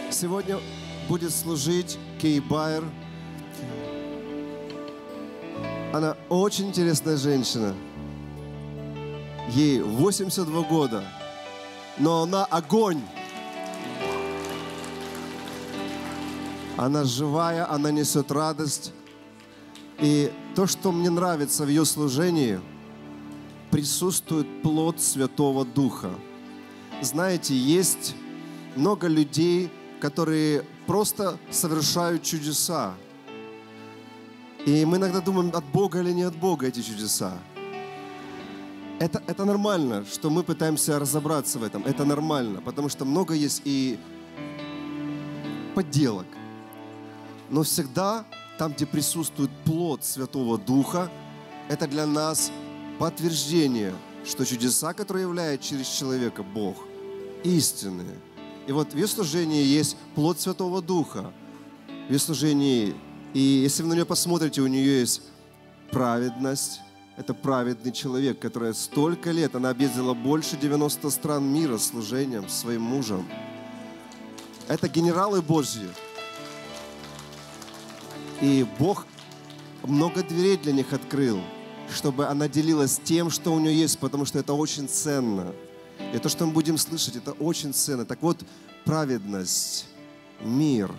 Сегодня будет служить Кей Байер. Она очень интересная женщина. Ей 82 года, но она огонь. Она живая, она несет радость. И то, что мне нравится в ее служении, присутствует плод Святого Духа. Знаете, есть много людей, которые просто совершают чудеса. И мы иногда думаем, от Бога или не от Бога эти чудеса. Это нормально, что мы пытаемся разобраться в этом. Это нормально, потому что много есть и подделок. Но всегда там, где присутствует плод Святого Духа, это для нас подтверждение, что чудеса, которые являют через человека Бог, истинные. И вот в ее служении есть плод Святого Духа. В ее служении, и если вы на нее посмотрите, у нее есть праведность. Это праведный человек, который столько лет, она объездила больше 90 стран мира с служением, своим мужем. Это генералы Божьи. И Бог много дверей для них открыл, чтобы она делилась тем, что у нее есть, потому что это очень ценно. И то, что мы будем слышать, это очень ценно. Так вот, праведность, мир,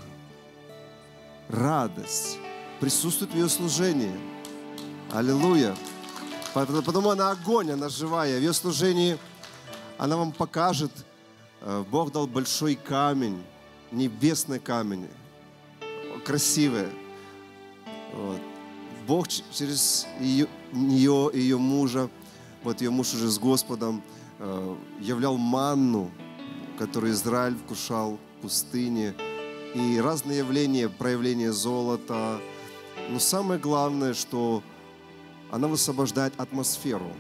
радость присутствует в ее служении. Аллилуйя. Потому она огонь, она живая. В ее служении она вам покажет, Бог дал большой камень, небесный камень, красивый. Вот. Бог через нее и ее мужа, вот ее муж уже с Господом, являл манну, которую Израиль вкушал в пустыне, и разные явления, проявления золота. Но самое главное, что она высвобождает атмосферу,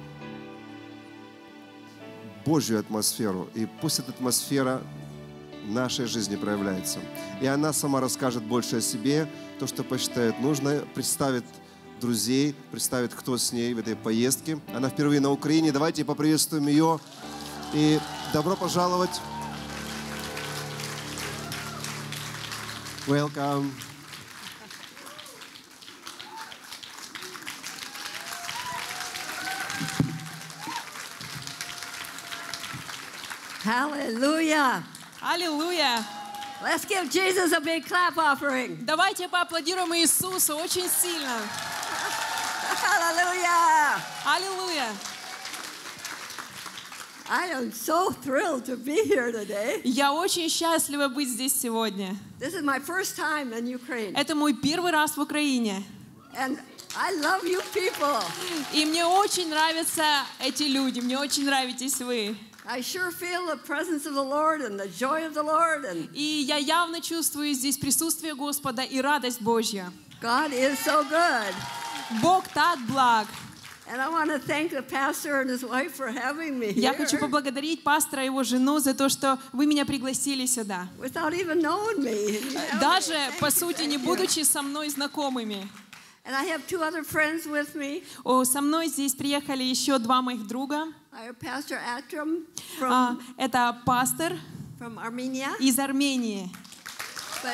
Божью атмосферу, и пусть эта атмосфера в нашей жизни проявляется. И она сама расскажет больше о себе, то, что посчитает нужно, представит друзей, представит, кто с ней в этой поездке. Она впервые на Украине. Давайте поприветствуем ее. И добро пожаловать. Welcome. Hallelujah. Аллилуйя! Let's give Jesus a big clap offering. Давайте поаплодируем Иисусу очень сильно. Hallelujah. Аллилуйя! I am so thrilled to be here today. Я очень счастлива быть здесь сегодня. This is my first time in Ukraine. Это мой первый раз в Украине. And I love you people. И мне очень нравятся эти люди, мне очень нравитесь вы. I sure feel the presence of the Lord and the joy of the Lord. And И я явно чувствую здесь присутствие Господа и радость Божья. God is so good. Бог так благ. And I want to thank the pastor and his wife for having me Я here. хочу поблагодарить пастора и его жену за то, что вы меня пригласили сюда. Without even knowing me. Даже, по сути, не будучи со мной знакомыми. And I have two other friends with me. Со мной здесь приехали еще два моих друга. I have Pastor Atram from Это пастор Armenia. из Армении. But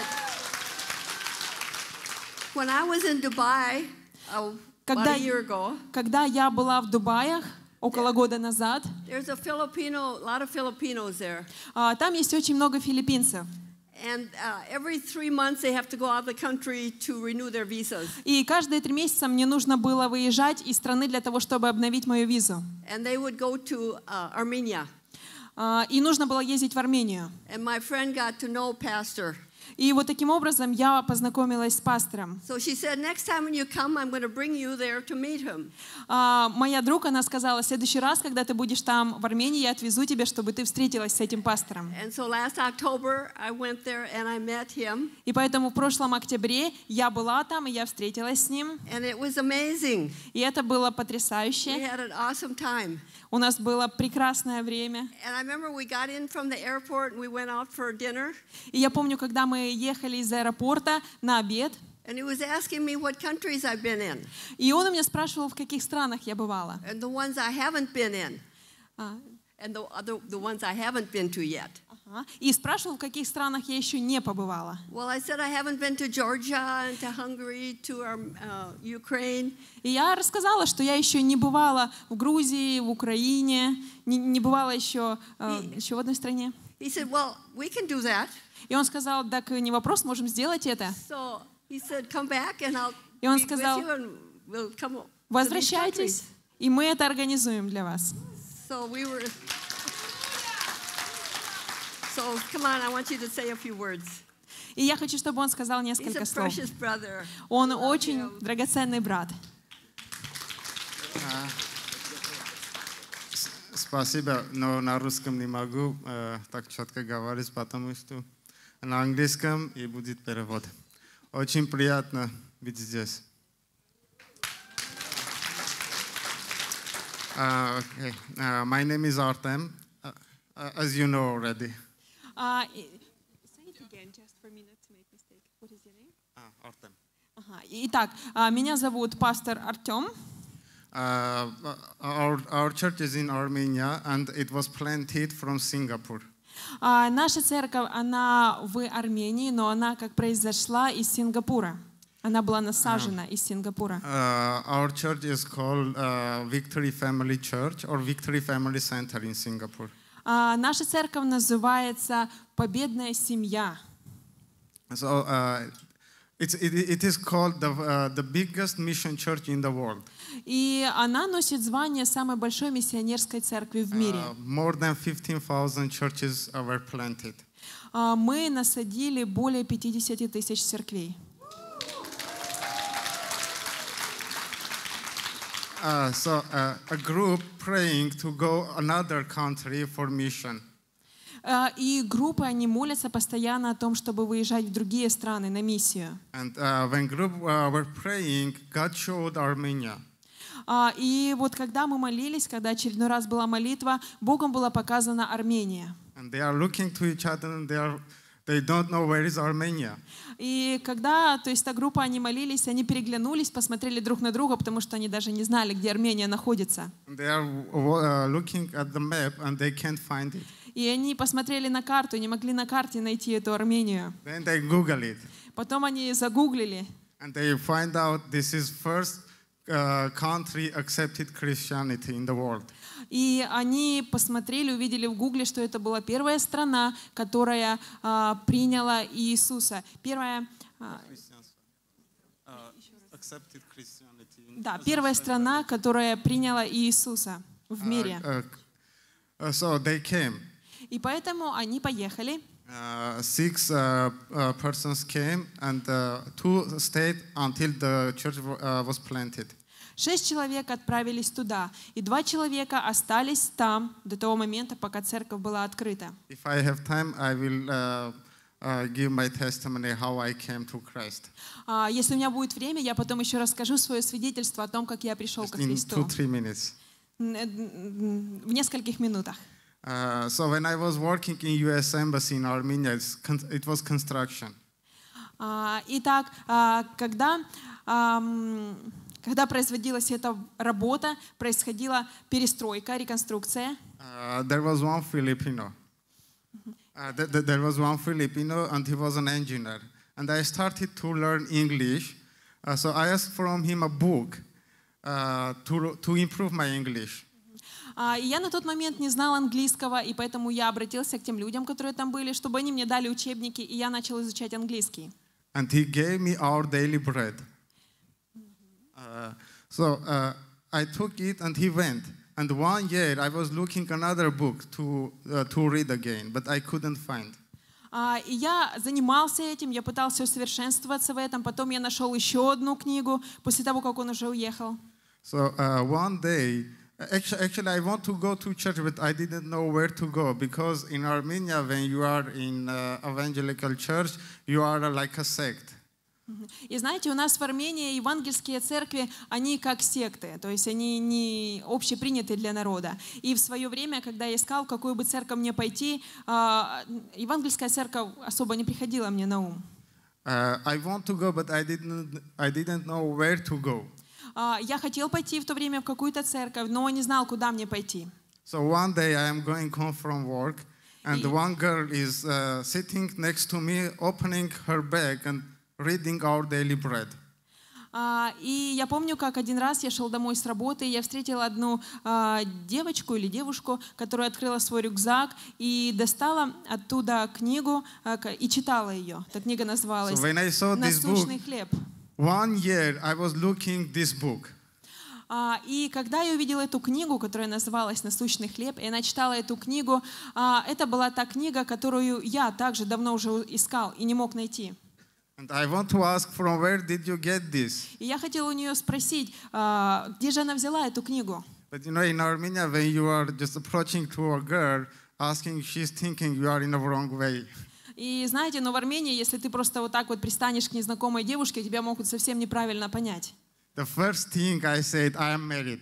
when I was in Dubai about a year ago, Когда я была в Дубаях около года назад, there's a lot of Filipinos there. Там есть очень много филиппинцев. And every 3 months they have to go out of the country to renew their visas. И каждые 3 месяца мне нужно было выезжать из страны для того, чтобы обновить мою визу. And they would go to Armenia. И нужно было ездить в Армению. And my friend got to know Pastor. И вот таким образом я познакомилась с пастором. So she said, next time when you come, I'm going to bring you there to meet him. Моя друг, она сказала, в следующий раз, когда ты будешь там в Армении, я отвезу тебя, чтобы ты встретилась с этим пастором. And so last October I went there and I met him. И поэтому в прошлом октябре я была там, и я встретилась с ним. And it was amazing. И это было We потрясающе. had an awesome time. У нас было прекрасное время. And I remember we got in from the airport and we went out for dinner. И я помню, когда мы ехали из аэропорта на обед, And he was asking me what countries I've been in. и он у меня спрашивал, в каких странах я бывала. And the ones I haven't been in. And the ones I haven't been to yet. И спрашивал, в каких странах я еще не побывала. Well, I said I haven't been to Georgia and to Hungary, to Ukraine. И я рассказала, что я еще не бывала в Грузии, в Украине, не бывала еще в одной стране. He said, well, we can do that. И он сказал, так не вопрос, можем сделать это. So he said, come back and I'll И он meet with сказал, you and we'll come to these возвращайтесь, countries. и мы это организуем для вас. So we were. So come on, I want you to say a few words. И я хочу, чтобы он сказал He's несколько a слов. precious brother. Он Love очень him. драгоценный брат. Спасибо, но на русском не могу так четко говорить, потому что на английском и будет перевод. Очень приятно быть здесь. Okay. My name is Artem, as you know already. Say it again, just for me not to make mistake. What is your name? Artem. Итак, меня зовут пастор Артем. Our church is in Armenia, and it was planted from Singapore. Наша церковь, она в Армении, но она как произошла из Сингапура. Она была насажена из Сингапура. Our church is called Victory Family Church or Victory Family Center in Singapore. Наша церковь называется «Победная семья». So it is called the biggest mission church in the world. И она носит звание самой большой миссионерской церкви в мире. More than 15,000 churches were planted. Мы насадили более 50 тысяч церквей. So a group praying to go another country for mission. И группы, они молятся постоянно о том, чтобы выезжать в другие страны на миссию. And when group were praying, God showed Armenia. И вот когда мы молились, когда очередной раз была молитва, Богом была показана Армения. And they are looking to each other and they don't know where is Armenia. И когда, то есть та группа, они молились, они переглянулись, посмотрели друг на друга, потому что они даже не знали, где Армения находится. And they are looking at the map and they can't find it. И они посмотрели на карту, не могли на карте найти эту Армению. Then they Google it. Потом они загуглили, And they find out this is first country accepted Christianity in the world. и они посмотрели, увидели в гугле, что это была первая страна, которая приняла Иисуса. Первая, Accepted Christianity. да, первая страна, которая приняла Иисуса в мире. So they came. И поэтому они поехали. 6 persons came and 2 stayed until the church was planted. 6 человек отправились туда, и 2 человека остались там до того момента, пока церковь была открыта. If I have time, I will give my testimony how I came to Christ. Если у меня будет время, я потом еще расскажу свое свидетельство о том, как я пришел ко In Христу. 2-3 minutes. В нескольких минутах. So when I was working in U.S. Embassy in Armenia, it was construction. Итак, когда производилась эта работа, происходила перестройка, реконструкция. There was one Filipino. There was one Filipino, and he was an engineer. And I started to learn English. So I asked from him a book to improve my English. И я на тот момент не знала английского, и поэтому я обратился к тем людям, которые там были, чтобы они мне дали учебники, и я начала изучать английский. And he gave me Our Daily Bread. So I took it, and he went. And 1 year I was looking another book to read again, but I couldn't find. И я занимался этим, я пытался усовершенствоваться в этом, потом я нашел еще одну книгу, после того, как он уже уехал. So one day, actually I want to go to church, but I didn't know where to go, because in Armenia, when you are in evangelical church, you are like a sect. И знаете, у нас в Армении евангельские церкви, они как секты, то есть они не общеприняты для народа. И в свое время, когда я искал, в какую бы церковь мне пойти, евангельская церковь особо не приходила мне на ум. I want to go, but I didn't know where to go. Я хотел пойти в то время в какую-то церковь, но не знал, куда мне пойти. So one day I am going home from work. And the one girl is sitting next to me, opening her bag and reading our daily bread. И я помню, как один раз я шел домой с работы, и я встретила одну девочку или девушку, которая открыла свой рюкзак и достала оттуда книгу и читала ее. Эта книга называлась «Насущный хлеб». 1 year I was looking this book. И когда я увидела эту книгу, которая называлась «Насущный хлеб», и она читала эту книгу, это была та книга, которую я также давно уже искал и не мог найти. And I want to ask, from where did you get this? И я хотела у нее спросить, где же она взяла эту книгу? But you know, in Armenia, when you are just approaching to a girl, asking, she's thinking you are in the wrong way. И знаете, но в Армении, если ты просто вот так вот пристанешь к незнакомой девушке, тебя могут совсем неправильно понять. The first thing I said, I am married.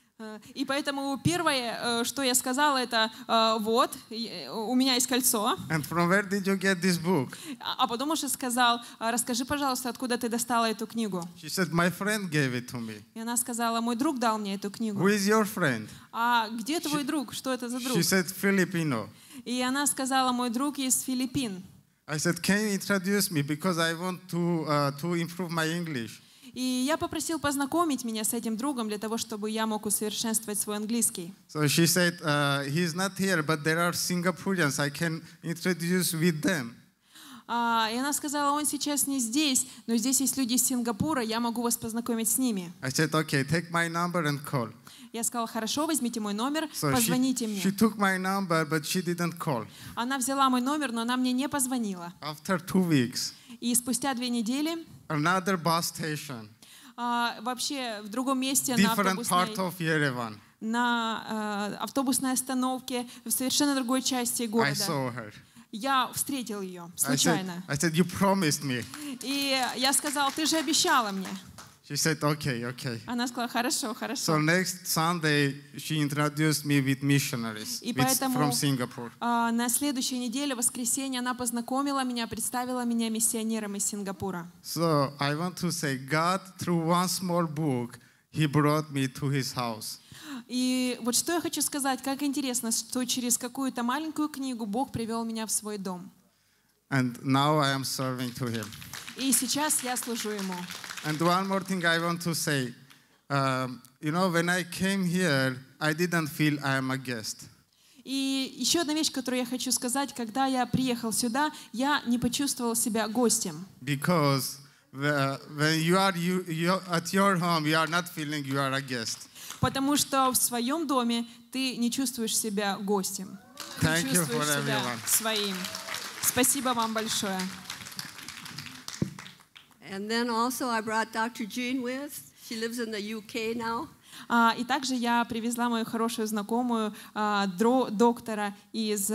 И поэтому первое, что я сказала, это вот, у меня есть кольцо. And from where did you get this book? А потом уже сказал, расскажи, пожалуйста, откуда ты достала эту книгу. She said, my friend gave it to me. И она сказала, мой друг дал мне эту книгу. Who is your friend? А где твой друг? Что это за друг? She said, Filipino. И она сказала, мой друг из Филиппин. I said, can you introduce me because I want to improve my English. И я попросил познакомить меня с этим другом для того, чтобы я мог усовершенствовать свой английский. So she said, he's not here, but there are Singaporeans. I can introduce with them. И она сказала, он сейчас не здесь, но здесь есть люди из Сингапура, я могу вас познакомить с ними. I said, okay, take my number and call. Я сказала, хорошо, возьмите мой номер, So позвоните мне. she took my number, but she didn't call. Она взяла мой номер, но она мне не позвонила. After 2 weeks, И спустя 2 недели another bus station, вообще в другом месте different part of Yerevan. на автобусной остановке в совершенно другой части I города. saw her. Я встретил ее случайно. I said, you promised me. И я сказал, ты же обещала мне. She said, okay, okay. Она сказала, хорошо, So хорошо. next Sunday, she introduced me with missionaries И from Singapore. на следующей неделе, в воскресенье, она познакомила меня, представила меня миссионером из Сингапура. So I want to say, God, through one small book, He brought me to His house. И вот что я хочу сказать, как интересно, что через какую-то маленькую книгу Бог привел меня в свой дом. And now I am serving to Him. И сейчас я служу Ему. And one more thing I want to say. You know, when I came here, I didn't feel I am a guest. И еще одна вещь, которую я хочу сказать, когда я приехал сюда, я не почувствовал себя гостем. Because when you are at your home, you are not feeling you are a guest. Потому что в своем доме ты не чувствуешь себя гостем. Ты Thank you чувствуешь for себя everyone. своим. Спасибо вам большое. And then also I brought Dr. Jean with. She lives in the UK now. И также я привезла мою хорошую знакомую доктора из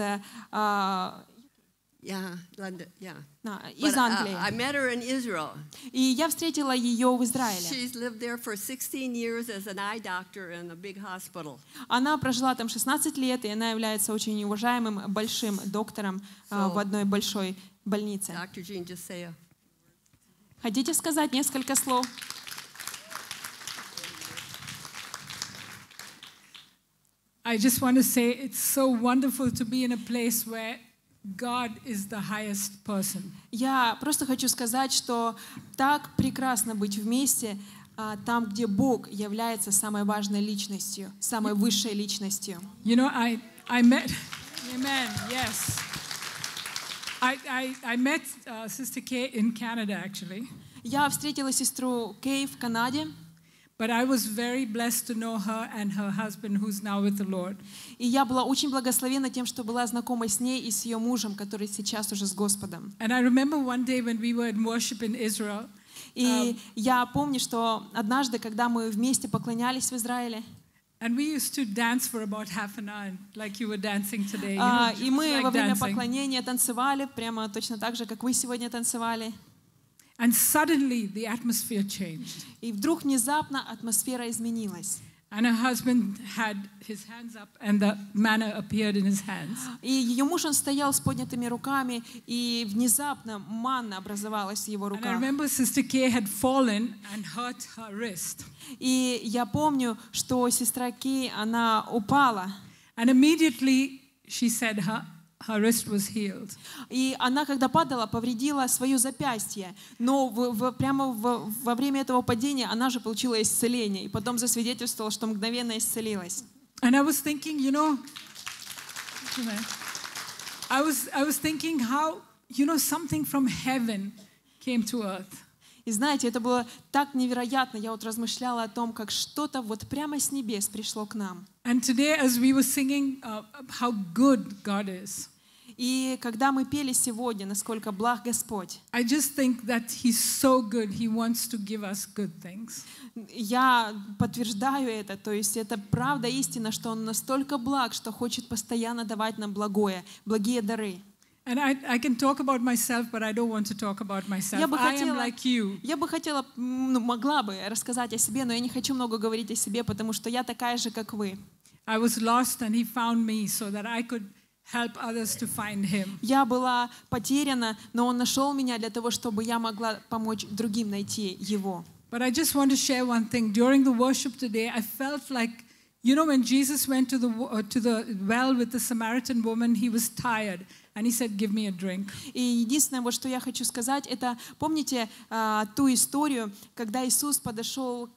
London, yeah. из Англии. I met her in Israel. И я встретила ее в Израиле. She's lived there for 16 years as an eye doctor in a big hospital. Она прожила там 16 лет, и она является очень уважаемым большим доктором в одной большой больнице. Dr. Jean, just say a... Хотите сказать несколько слов? I just want to say it's so wonderful to be in a place where God is the highest person. Я просто хочу сказать, что так прекрасно быть вместе там, где Бог является самой важной личностью, самой высшей личностью. You know, I met, amen, yes. I met Sister Kay in Canada, actually. Я встретила сестру Кей в Канаде. But I was very blessed to know her and her husband, who's now with the Lord. И я была очень благословена тем, что была знакома с ней и с ее мужем, который сейчас уже с Господом. And I remember one day when we were in worship in Israel. И я помню, что однажды, когда мы вместе поклонялись в Израиле, and we used to dance for about half an hour, like you were dancing today. И мы во время поклонения танцевали, прямо точно так же, как вы сегодня танцевали. And suddenly the atmosphere changed. И вдруг внезапно атмосфера изменилась. And her husband had his hands up, and the manna appeared in his hands. И ее муж, он стоял с поднятыми руками, и внезапно манна образовалась в его руках. And I remember Sister Kay had fallen and hurt her wrist. И я помню, что сестра Кей, она упала. And immediately she said, her wrist was healed. И она, когда падала, повредила свое запястье. Но прямо во время этого падения она же получила исцеление. И потом засвидетельствовала, что мгновенно исцелилась. And I was thinking, I was thinking how, something from heaven came to earth. И знаете, это было так невероятно. Я вот размышляла о том, как что-то вот прямо с небес пришло к нам. And today, as we were singing how good God is, И когда мы пели сегодня, насколько благ Господь, I just think that He's so good. He wants to give us good things. я подтверждаю это. То есть это правда, истина, что Он настолько благ, что хочет постоянно давать нам благие дары. And I can talk about myself, but I don't want to talk about myself. I am like you. Я бы хотела, могла бы рассказать о себе, но я не хочу много говорить о себе, потому что я такая же, как вы. I was lost, and He found me so that I could help others to find Him. Я была потеряна, но Он нашел меня для того, чтобы я могла помочь другим найти Его. But I just want to share one thing. During the worship today, I felt like, when Jesus went to the well with the Samaritan woman, He was tired. And he said, "Give me a drink." И единственное, вот что я хочу сказать, это помните ту историю, когда Иисус подошел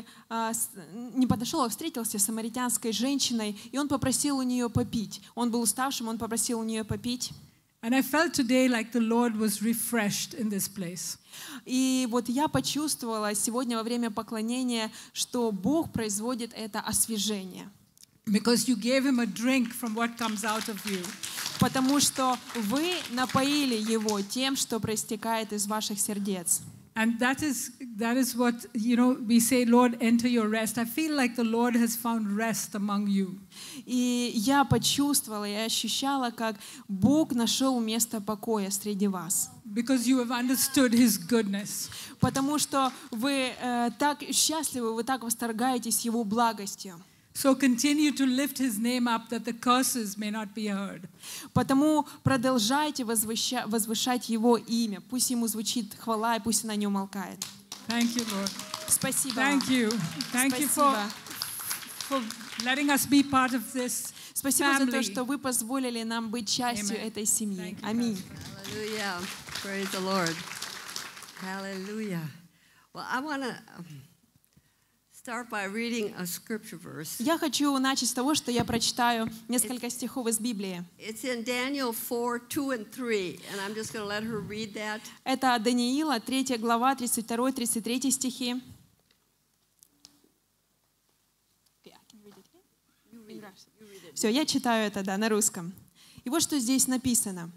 не подошел, а встретился с самаритянской женщиной, и Он попросил у нее попить. Он был уставшим, Он попросил у нее попить. And I felt today like the Lord was refreshed in this place. И вот я почувствовала сегодня во время поклонения, что Бог производит это освежение. Because you gave him a drink from what comes out of you. Потому что вы напоили его тем, что проистекает из ваших сердец. And that is what, we say, Lord, enter your rest. I feel like the Lord has found rest among you. И я почувствовала, я ощущала, как Бог нашел место покоя среди вас. Because you have understood His goodness. Потому что вы так счастливы, вы так восторгаетесь Его благостью. So continue to lift His name up that the curses may not be heard. Потому продолжайте возвышать Его имя. Пусть Ему звучит хвала, и пусть она не умолкает. Thank you, Lord. Спасибо. Thank you. Thank you for letting us be part of this Спасибо за то, family. что вы позволили нам быть частью Amen. этой семьи. Thank you, Аминь. Hallelujah. Praise the Lord. Hallelujah. Well, I want to start by reading a scripture verse. Я хочу начать с того, что я прочитаю несколько стихов из Библии. It's in Daniel 4:2 and 3, and I'm just going to let her read that. Это Даниила, 3 глава, 32-33 стихи. Все, я читаю это, на русском. И вот что здесь написано.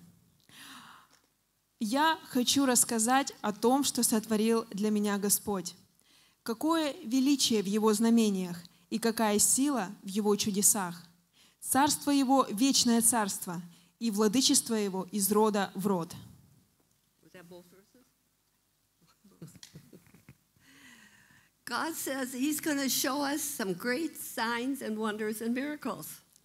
«Я хочу рассказать о том, что сотворил для меня Господь. Какое величие в Его знамениях и какая сила в Его чудесах. Царство Его — вечное царство, и владычество Его из рода в род». Was that both verses? God says He's going to show us some great signs and wonders and miracles.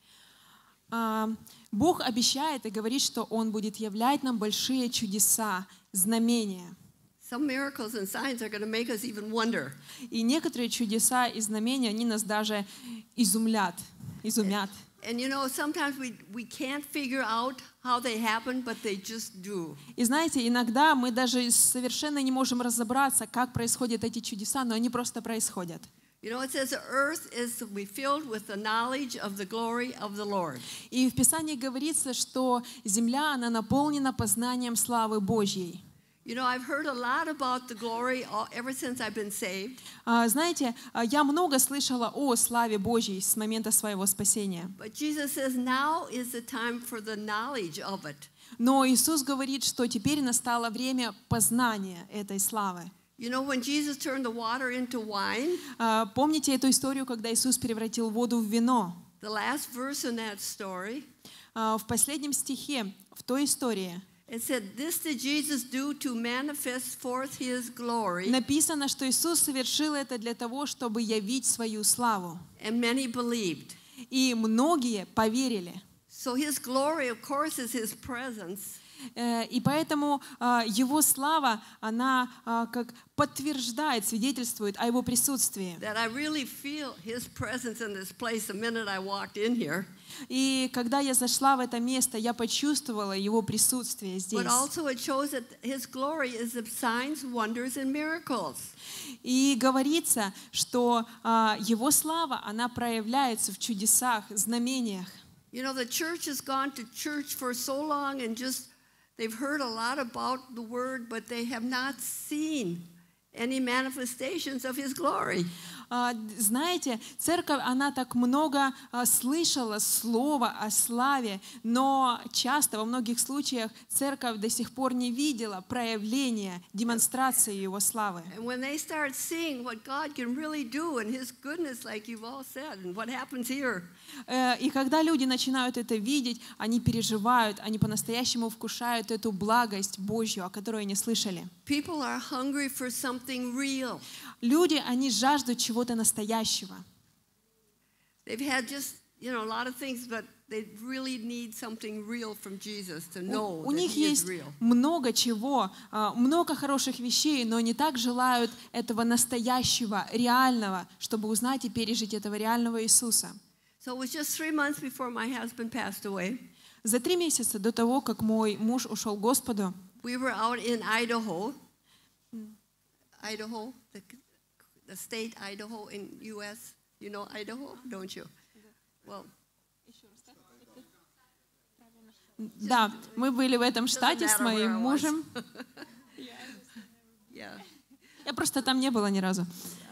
Бог обещает и говорит, что Он будет являть нам большие чудеса, знамения. Some miracles and signs are going to make us even wonder. И некоторые чудеса и знамения, они нас даже изумят. And sometimes we can't figure out how they happen, but they just do. И знаете, иногда мы даже совершенно не можем разобраться, как происходят эти чудеса, но они просто происходят. It says the earth is filled with the knowledge of the glory of the Lord. И в Писании говорится, что земля, она наполнена познанием славы Божьей. I've heard a lot about the glory ever since I've been saved. Знаете, я много слышала о славе Божьей с момента своего спасения. But Jesus says now is the time for the knowledge of it. Но Иисус говорит, что теперь настало время познания этой славы. When Jesus turned the water into wine, Помните эту историю, когда Иисус превратил воду в вино? the last verse in that story, В последнем стихе, в той истории, it said, "This did Jesus do to manifest forth His glory." написано, что Иисус совершил это для того, чтобы явить свою славу. And many believed. И многие поверили. So His glory, of course, is His presence. И поэтому Его слава, она как подтверждает, свидетельствует о Его присутствии. That I really feel His presence in this place the minute I walked in here. И когда я зашла в это место, я почувствовала Его присутствие здесь. But also it shows that His glory is of signs, wonders, and miracles. И говорится, что Его слава, она проявляется в чудесах, знамениях. You know, the church has gone to church for so long and just, they've heard a lot about the Word, but they have not seen any manifestations of His glory. Знаете, церковь, она так много слышала слова о славе, но часто, во многих случаях, церковь до сих пор не видела проявления, демонстрации Его славы. And when they start seeing what God can really do and His goodness, like you've all said, and what happens here, И когда люди начинают это видеть, они переживают, они по-настоящему вкушают эту благость Божью, о которой они слышали. people are hungry for something real. Люди, они жаждут чего-то настоящего. They've had just, you know, a lot of things, but they really need something real from Jesus to know У that них He is есть real. много чего, много хороших вещей, но они так желают этого настоящего, реального, чтобы узнать и пережить этого реального Иисуса. So it was just 3 months before my husband passed away. За 3 месяца до того, как мой муж ушел к Господу, We were out in Idaho. Idaho, the state Idaho in U.S. You know Idaho, don't you? Well, да, мы были в этом штате с моим мужем. yeah. Я просто там не была ни разу.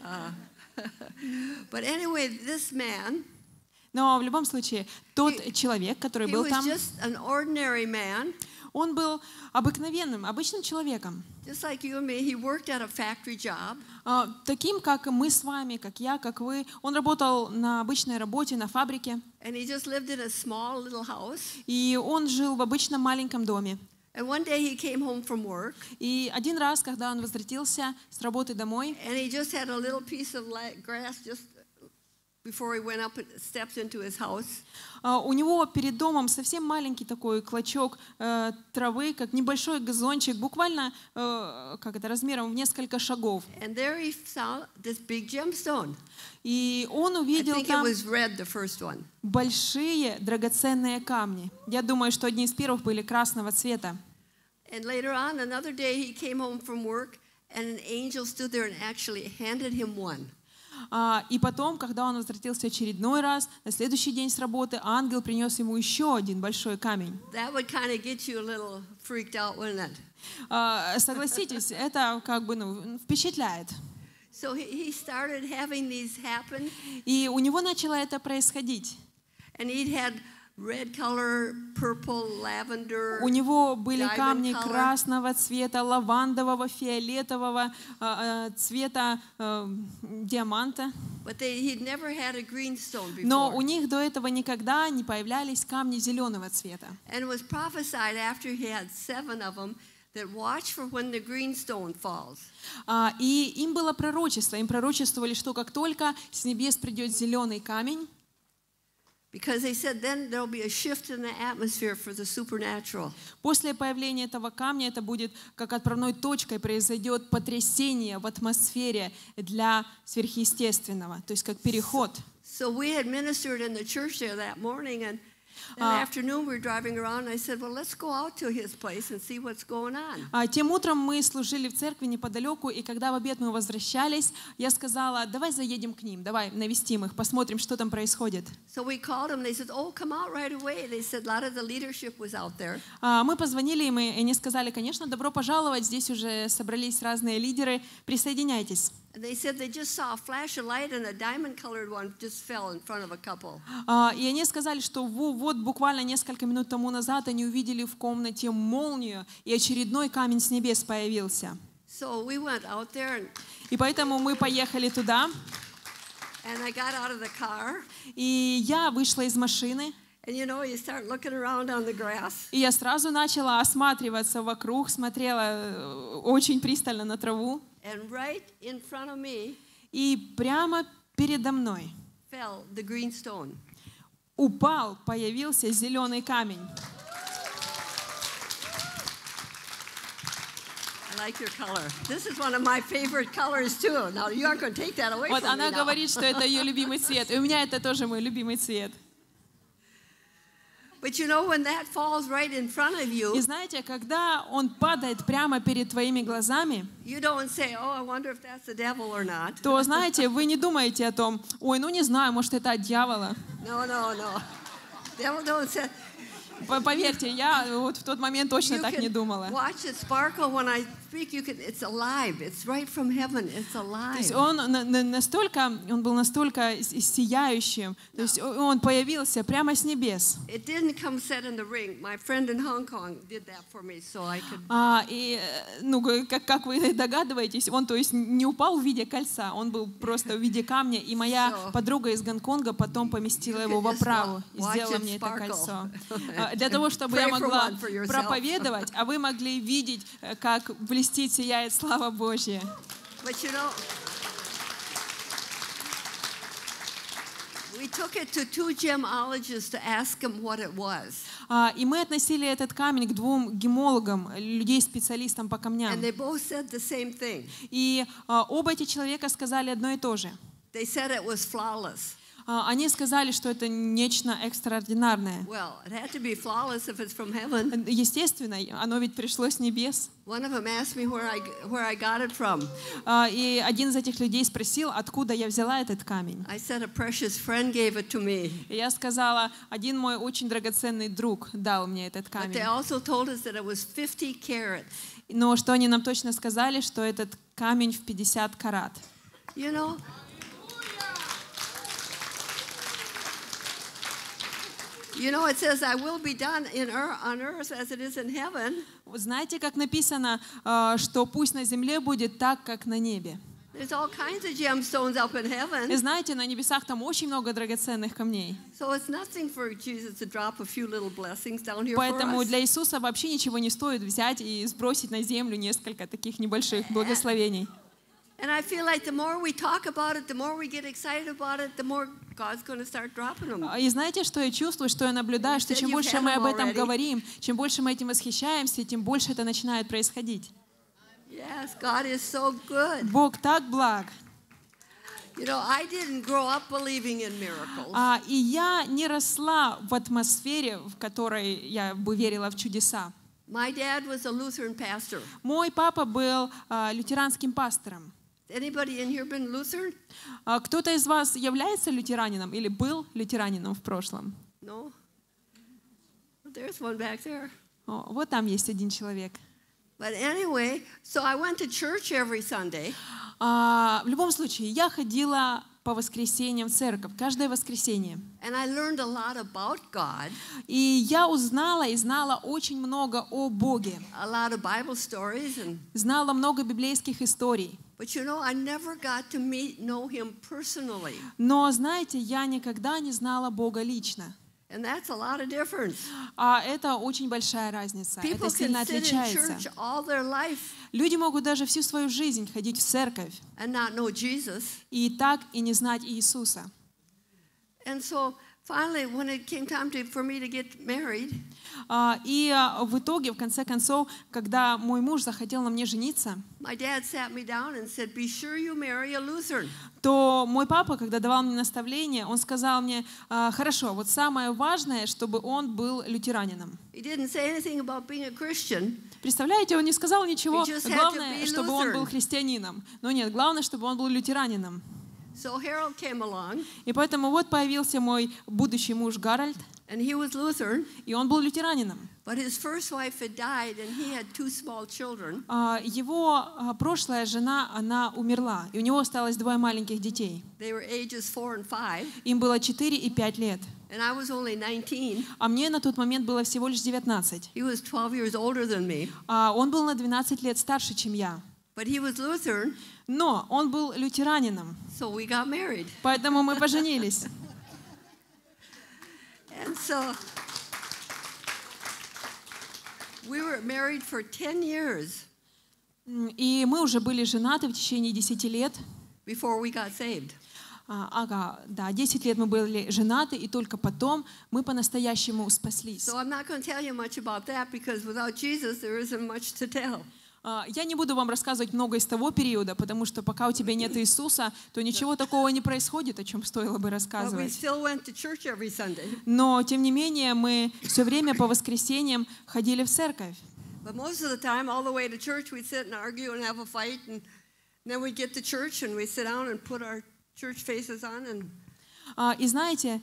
But anyway, this man, Но в любом случае, тот человек, который he был was там, just an ordinary man, он был обыкновенным, обычным человеком. just like you and me. He worked at a factory job. Таким, как мы с вами, как я, как вы. Он работал на обычной работе, на фабрике. And he just lived in a small little house. И он жил в обычном маленьком доме. And one day he came home from work, И один раз, когда он возвратился с работы домой, and he just had a little piece of grass just before he went up steps into his house. у него перед домом совсем маленький такой клочок травы, как небольшой газончик, буквально размером в несколько шагов. And there he saw this big gemstone. И он I увидел think it там was red, the first one. большие драгоценные камни. Я думаю, что одни из первых были красного цвета. And later on, another day, he came home from work, and an angel stood there and actually handed him one. И потом, когда он возвратился очередной раз, на следующий день с работы, ангел принес ему еще один большой камень. That would kind of get you a little freaked out, wouldn't it? Согласитесь, это впечатляет. So he started having these happen, И у него начало это происходить. and he'd had red color, purple, lavender. У него были diamond камни color. красного цвета, лавандового, фиолетового цвета, диаманта. But he'd never had a green stone Но before. у них до этого никогда не появлялись камни зеленого цвета. And it was prophesied after he had 7 of them that watch for when the green stone falls. И им было пророчество. Им пророчествовали, что как только с небес придет зеленый камень, Because they said then there'll be a shift in the atmosphere for the supernatural. после появления этого камня это будет как отправной точкой, произойдет потрясение в атмосфере для сверхъестественного, то есть как переход. So we had ministered in the church there that morning, and that afternoon we were driving around, and I said, well, let's go out to his place and see what's going on. Тем утром мы служили в церкви неподалеку, и когда в обед мы возвращались, я сказала, давай заедем к ним, давай навестим их, посмотрим, что там происходит. So we called them. They said, oh, come out right away. They said a lot of the leadership was out there. Мы позвонили им, и они сказали, конечно, добро пожаловать, здесь уже собрались разные лидеры, присоединяйтесь. And they said they just saw a flash of light, and a diamond-colored one just fell in front of a couple. И они сказали, что вот буквально несколько минут тому назад они увидели в комнате молнию, и очередной камень с небес появился. So we went out there, И поэтому мы поехали туда, and I got out of the car. и я вышла из машины, And you know, you start looking around on the grass. и я сразу начала осматриваться вокруг, смотрела очень пристально на траву, And right in front of me и прямо передо мной fell the green stone. появился зеленый камень. I like your color. This is one of my favorite colors too. Now you aren't going to take that away Вот from me она now. говорит, что это ее любимый цвет. И у меня это тоже мой любимый цвет. But you know, when that falls right in front of И you, знаете, когда он падает прямо перед твоими глазами, you don't say, "Oh, I wonder if that's the devil or not." то, знаете, вы не думаете о том, ой, ну не знаю, может, это от дьявола. No, no, no. Devil don't say. Поверьте, я вот в тот момент точно You так не can думала. watch it sparkle when I speak. You can. It's alive. It's right from heaven. It's То есть alive. он был настолько сияющим, то есть он появился прямо с небес. It didn't come set in the ring. My friend in Hong Kong did that for me, so I could. Ну, как вы догадываетесь, он, то есть, не упал в виде кольца, он был просто в виде камня, и моя подруга из Гонконга потом поместила его в оправу и сделала мне это кольцо. Для того, чтобы я могла проповедовать, а вы могли видеть, как блестит, сияет слава Божья. But you know, we took it to 2 gemologists to ask them what it was. И мы относили этот камень к 2 гемологам, людей-специалистам по камням. And they both said the same thing. И оба эти человека сказали одно и то же. They said it was flawless. Они сказали, что это нечто экстраординарное. Well, it had to be flawless if it's from heaven. Естественно, оно ведь пришло с небес. One of them asked me where I got it from. И один из этих людей спросил, откуда я взяла этот камень. I said a precious friend gave it to me. И я сказала, один мой очень драгоценный друг дал мне этот But камень. they also told us that it was 50 carats. Но что они нам точно сказали, что этот камень в 50 карат. You know, it says, "I will be done on earth as it is in heaven." Знаете, как написано, что пусть на земле будет так, как на небе. There's all kinds of gemstones up in И heaven. знаете, на небесах там очень много драгоценных камней. So it's nothing for Jesus to drop a few little blessings down here for Поэтому us. для Иисуса вообще ничего не стоит взять и сбросить на землю несколько таких небольших благословений. And I feel like the more we talk about it, the more we get excited about it, the more God's going to start dropping them. И знаете, что я чувствую, что я наблюдаю, что чем больше мы об этом говорим, чем больше мы этим восхищаемся, тем больше это начинает происходить. Yes, God is so good. Бог так благ. You know, I didn't grow up believing in miracles. И я не росла в атмосфере, в которой я бы верила в чудеса. My dad was a Lutheran pastor. Мой папа был лютеранским пастором. Anybody in here been Lutheran? Кто-то из вас является лютеранином или был лютеранином в прошлом? No? There's one back there. Вот там есть один человек. But anyway, so I went to church every Sunday. В любом случае, я ходила по воскресеньям в церковь, каждое воскресенье. And I learned a lot about God. И я узнала и знала очень много о Боге. A lot of Bible stories and Знала много библейских историй. but you know, I never got to know him personally. Но, знаете, я никогда не знала Бога лично. And that's a lot of difference. Это очень большая разница. Это People сильно can sit in отличается. church all their life Люди могут даже всю свою жизнь ходить в церковь and not know Jesus. и так и не знать Иисуса. And so finally, when it came time for me to get married, И в итоге, в конце концов, когда мой муж захотел на мне жениться, my dad sat me down and said, "Be sure you marry a Lutheran." то мой папа, когда давал мне наставление, он сказал мне, хорошо, вот самое важное, чтобы он был лютеранином. He didn't say anything about being a Christian. Представляете, он не сказал ничего, He just had to главное, be чтобы он был Lutheran. христианином. Но нет, главное, чтобы он был лютеранином. So Harold came along, И поэтому вот появился мой будущий муж Гарольд, and he was Lutheran, и он был лютеранином. but his first wife had died, and he had 2 small children. Его прошлая жена, она умерла, и у него осталось 2 маленьких детей. They were ages 4 and 5, Им было 4 и 5 лет. and I was only 19. А мне на тот момент было всего лишь 19. He was 12 years older than me, Он был на 12 лет старше, чем я. but he was Lutheran, Но он был лютеранином, so we got married. поэтому мы поженились. And so we were married for 10 years И мы уже были женаты в течение 10 лет. before we got saved. 10 лет мы были женаты, и только потом мы по-настоящему спаслись. So I'm not going to tell you much about that because without Jesus there isn't much to tell. Я не буду вам рассказывать много из того периода, потому что пока у тебя нет Иисуса, то ничего такого не происходит, о чем стоило бы But we рассказывать. still went to church every Sunday. Но, тем не менее, мы все время по воскресеньям ходили в церковь. But most of the time, all the way to church, we'd sit and argue and have a fight, and then we'd get to church and we'd sit down and put our church faces on and И знаете,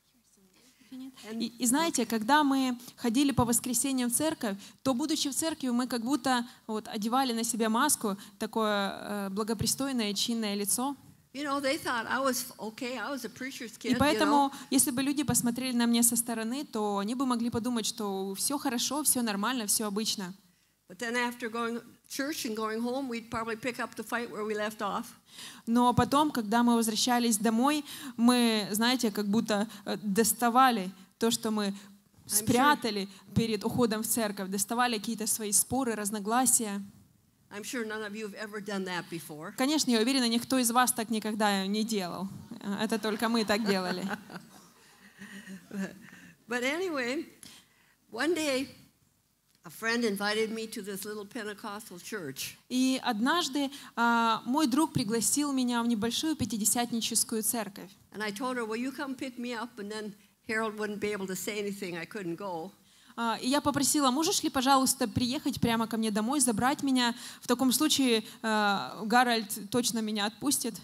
когда мы ходили по воскресеньям в церковь, то, будучи в церкви, мы как будто вот одевали на себя маску, такое благопристойное, чинное лицо. you know, they thought I was okay. I was a preacher's kid. И поэтому, если бы люди посмотрели на меня со стороны, то они бы могли подумать, что все хорошо, все нормально, все обычно. But then after going to church and going home, we'd probably pick up the fight where we left off. Но потом, когда мы возвращались домой, мы, знаете, как будто доставали то, что мы спрятали перед уходом в церковь, доставали какие-то свои споры, разногласия. I'm sure none of you have ever done that before. Конечно, я уверена, никто из вас так никогда не делал. Это только мы так делали. But anyway, one day, a friend invited me to this little Pentecostal church. И однажды мой друг пригласил меня в небольшую пятидесятническую церковь. And I told her, will you come pick me up? And then Harold wouldn't be able to say anything. I couldn't go. И я попросила, можешь ли, пожалуйста, приехать прямо ко мне домой, забрать меня? В таком случае Гарольд точно меня отпустит.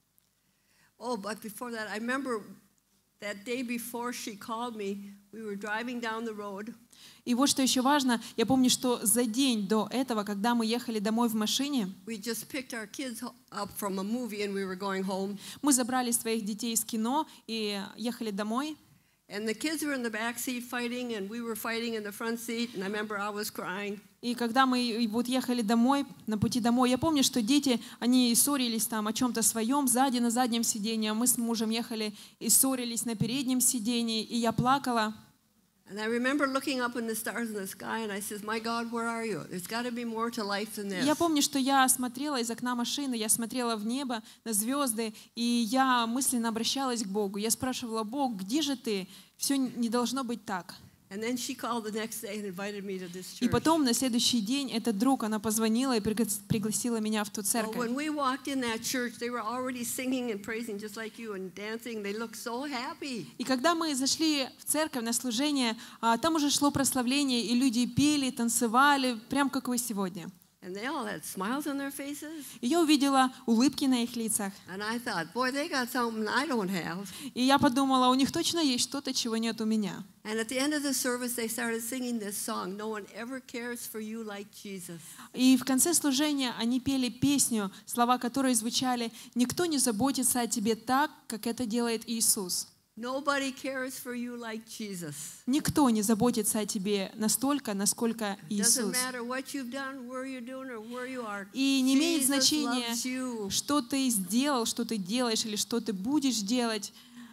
Oh, but before that, I remember that day before she called me, we were driving down the road. И вот что еще важно, я помню, что за день до этого, когда мы ехали домой в машине, We just picked our kids up from a movie and we were going home. мы забрали своих детей из кино и ехали домой. And the kids were in the back seat fighting, and we were fighting in the front seat. And I remember I was crying. И когда мы вот ехали домой, на пути домой, я помню, что дети, они ссорились там о чем-то своем, сзади на заднем сиденье, а мы с мужем ехали и ссорились на переднем сиденье, и я плакала. And I remember looking up in the stars in the sky, and I said, "My God, where are you? There's got to be more to life than this." Я помню, что я смотрела из окна машины, я смотрела в небо, на звезды, и я мысленно обращалась к Богу. Я спрашивала: Бог, где же ты? Все не должно быть так. And then she called the next day and invited me to this И church. потом на следующий день этот друг, она позвонила и пригласила меня в ту Well, церковь. when we walked in that church, they were already singing and praising just like you and dancing. They looked so happy. И когда мы зашли в церковь на служение, там уже шло прославление, и люди пели, танцевали, прям как вы сегодня. And they all had smiles on their faces. И я увидела улыбки на их лицах. And I thought, boy, they got something I don't have. И я подумала, у них точно есть что-то, чего нет у меня. And at the end of the service, they started singing this song, "No one ever cares for you like Jesus." И в конце служения они пели песню, слова которой звучали: «Никто не заботится о тебе так, как это делает Иисус». Nobody cares for you like Jesus. Никто не заботится о тебе настолько, насколько Doesn't Иисус. matter what you've done, where you're doing, or where you are. И не имеет Jesus значения, loves you. что ты сделал, что ты делаешь или что ты будешь делать.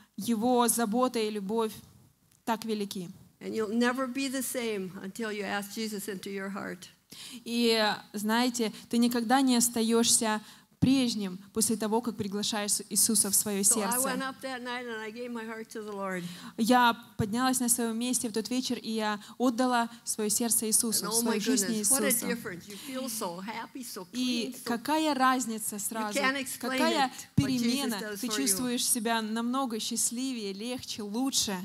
Его забота и любовь так велики. And you'll never be the same until you ask Jesus into your heart. И знаете, ты никогда не остаешься прежним после того, как приглашаешь Иисуса в свое So I went сердце. up that night and I gave my heart to the Lord. Я поднялась на своем месте в тот вечер, и я отдала свое сердце And Иисусу, oh my свою жизнь goodness, what a Иисусу. difference. You feel so happy, so clean, И so какая разница сразу, can't explain какая it, what перемена. Jesus does Ты for you. чувствуешь себя намного счастливее, легче, лучше.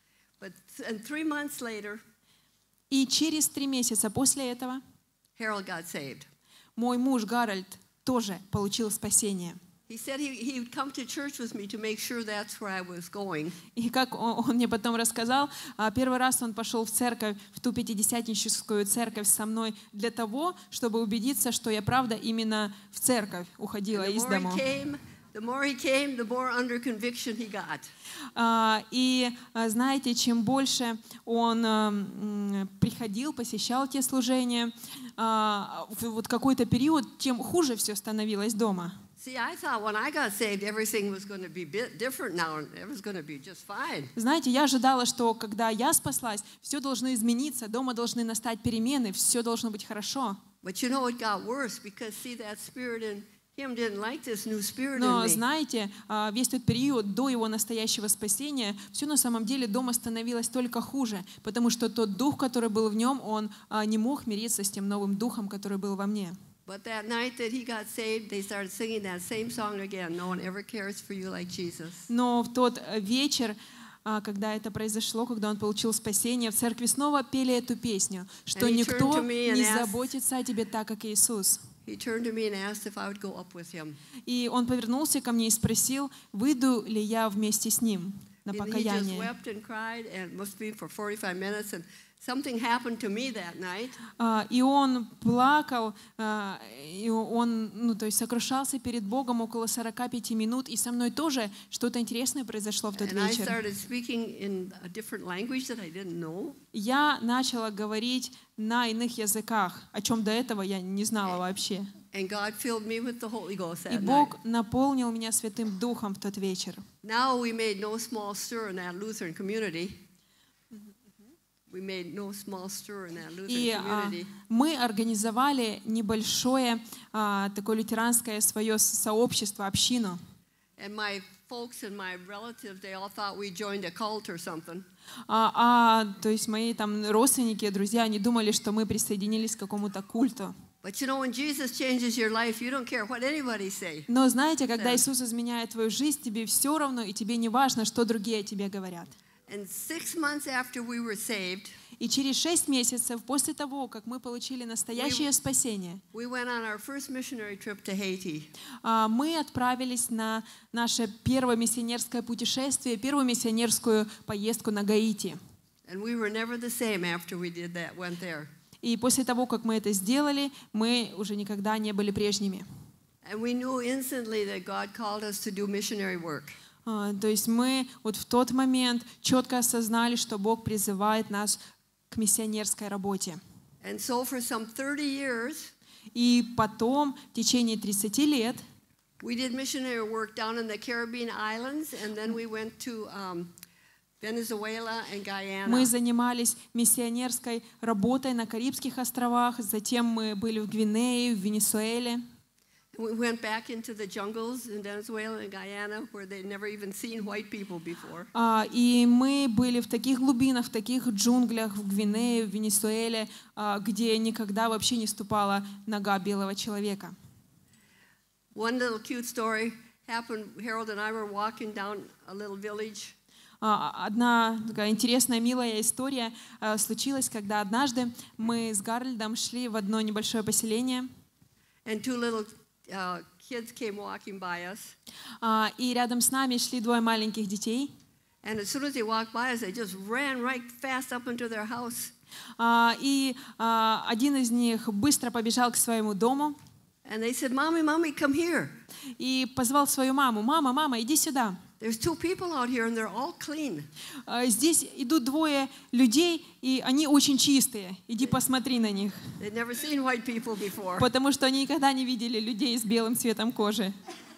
And 3 months later, И через 3 месяца после этого Harold got saved. мой муж Гарольд тоже получил спасение. He said he would come to church with me to make sure that's where I was going. И как он мне потом рассказал, первый раз он пошел в церковь, в ту пятидесятническую церковь со мной для того, чтобы убедиться, что я правда именно в церковь уходила And из дому. the more he came, the more under conviction he got. И знаете, чем больше он приходил, посещал те служения, вот какой-то период, тем хуже все становилось дома. See, I thought when I got saved, everything was going to be different now, and it was going to be just fine. Знаете, я ожидала, что когда я спаслась, все должно измениться, дома должны настать перемены, все должно быть хорошо. But you know, it got worse because, see, that spirit him didn't like this new spirit in Но me. знаете, весь тот период до его настоящего спасения, все на самом деле дома становилось только хуже, потому что тот дух, который был в нем, он не мог мириться с тем новым духом, который был во мне. But that night that he got saved, they started singing that same song again. No one ever cares for you like Jesus. Но в тот вечер, когда это произошло, когда он получил спасение, в церкви снова пели эту песню, что And he никто turned to me and не asked- заботится о тебе так, как Иисус. He turned to me and asked if I would go up with him. И он повернулся ко мне и спросил, выйду ли я вместе с ним на And he just покаяние. wept and cried, and it must be for 45 minutes. And something happened to me that night. И он плакал, и он, то есть сокрушался перед Богом около 45 минут, и со мной тоже что-то интересное произошло в тот And I вечер. started speaking in a different language that I didn't know. Я начала говорить на иных языках, о чем до этого я не знала вообще. And God filled me with the Holy Ghost И that night. Бог наполнил меня Святым Духом в тот вечер. Now we made no small stir in that Lutheran community. We made no small stir in that Lutheran И community. мы организовали небольшое такое лютеранское свое сообщество, общину. And my folks and my relatives, they all thought we joined a cult or something. То есть мои там родственники, друзья, они думали, что мы присоединились к какому-то культу. But you know, when Jesus changes your life, you don't care what anybody say. Но знаете, когда Да. Иисус изменяет твою жизнь, тебе все равно, и тебе не важно, что другие о тебе говорят. And 6 months after we were saved, И через 6 месяцев после того, как мы получили настоящее спасение, we went on our first missionary trip to Haiti. мы отправились на наше первое миссионерское путешествие, первую миссионерскую поездку на Гаити. And we were never the same after we did that, went there. И после того, как мы это сделали, мы уже никогда не были прежними. And we knew instantly that God called us to do missionary work. То есть мы вот в тот момент четко осознали, что Бог призывает нас к миссионерской работе. And so for some 30 years, И потом, в течение 30 лет, we did missionary work down in the Caribbean islands, and then we went to Venezuela and Guyana. мы занимались миссионерской работой на Карибских островах, затем мы были в Гвинее, в Венесуэле. We went back into the jungles in Venezuela and Guyana where they'd never even seen white people before. И мы были в таких глубинах, в таких джунглях, в Гвинее, в Венесуэле, где никогда вообще не ступала нога белого человека. One little cute story happened. Harold and I were walking down a little village, Одна такая интересная, милая история случилась, когда однажды мы с Гарольдом шли в одно небольшое поселение, and two little kids came walking by us. и рядом с нами шли двое маленьких детей. And as soon as they walked by us, they just ran right fast up into their house. И один из них быстро побежал к своему дому And they said, "Mommy, Mommy, come here. и позвал свою маму: «Мама, мама, иди сюда. There's two people out here and they're all clean." Здесь идут двое людей, и они очень чистые. Иди посмотри на них». They'd never seen white people before. Потому что они никогда не видели людей с белым цветом кожи.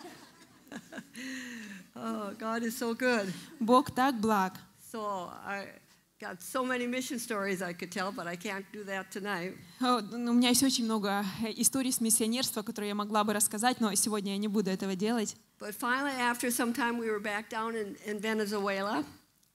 Oh, God is so good. Бог так благ. So I got so many mission stories I could tell, but I can't do that tonight. У меня есть очень много историй с миссионерства, которые я могла бы рассказать, но сегодня я не буду этого делать. But finally, after some time, we were back down in Venezuela.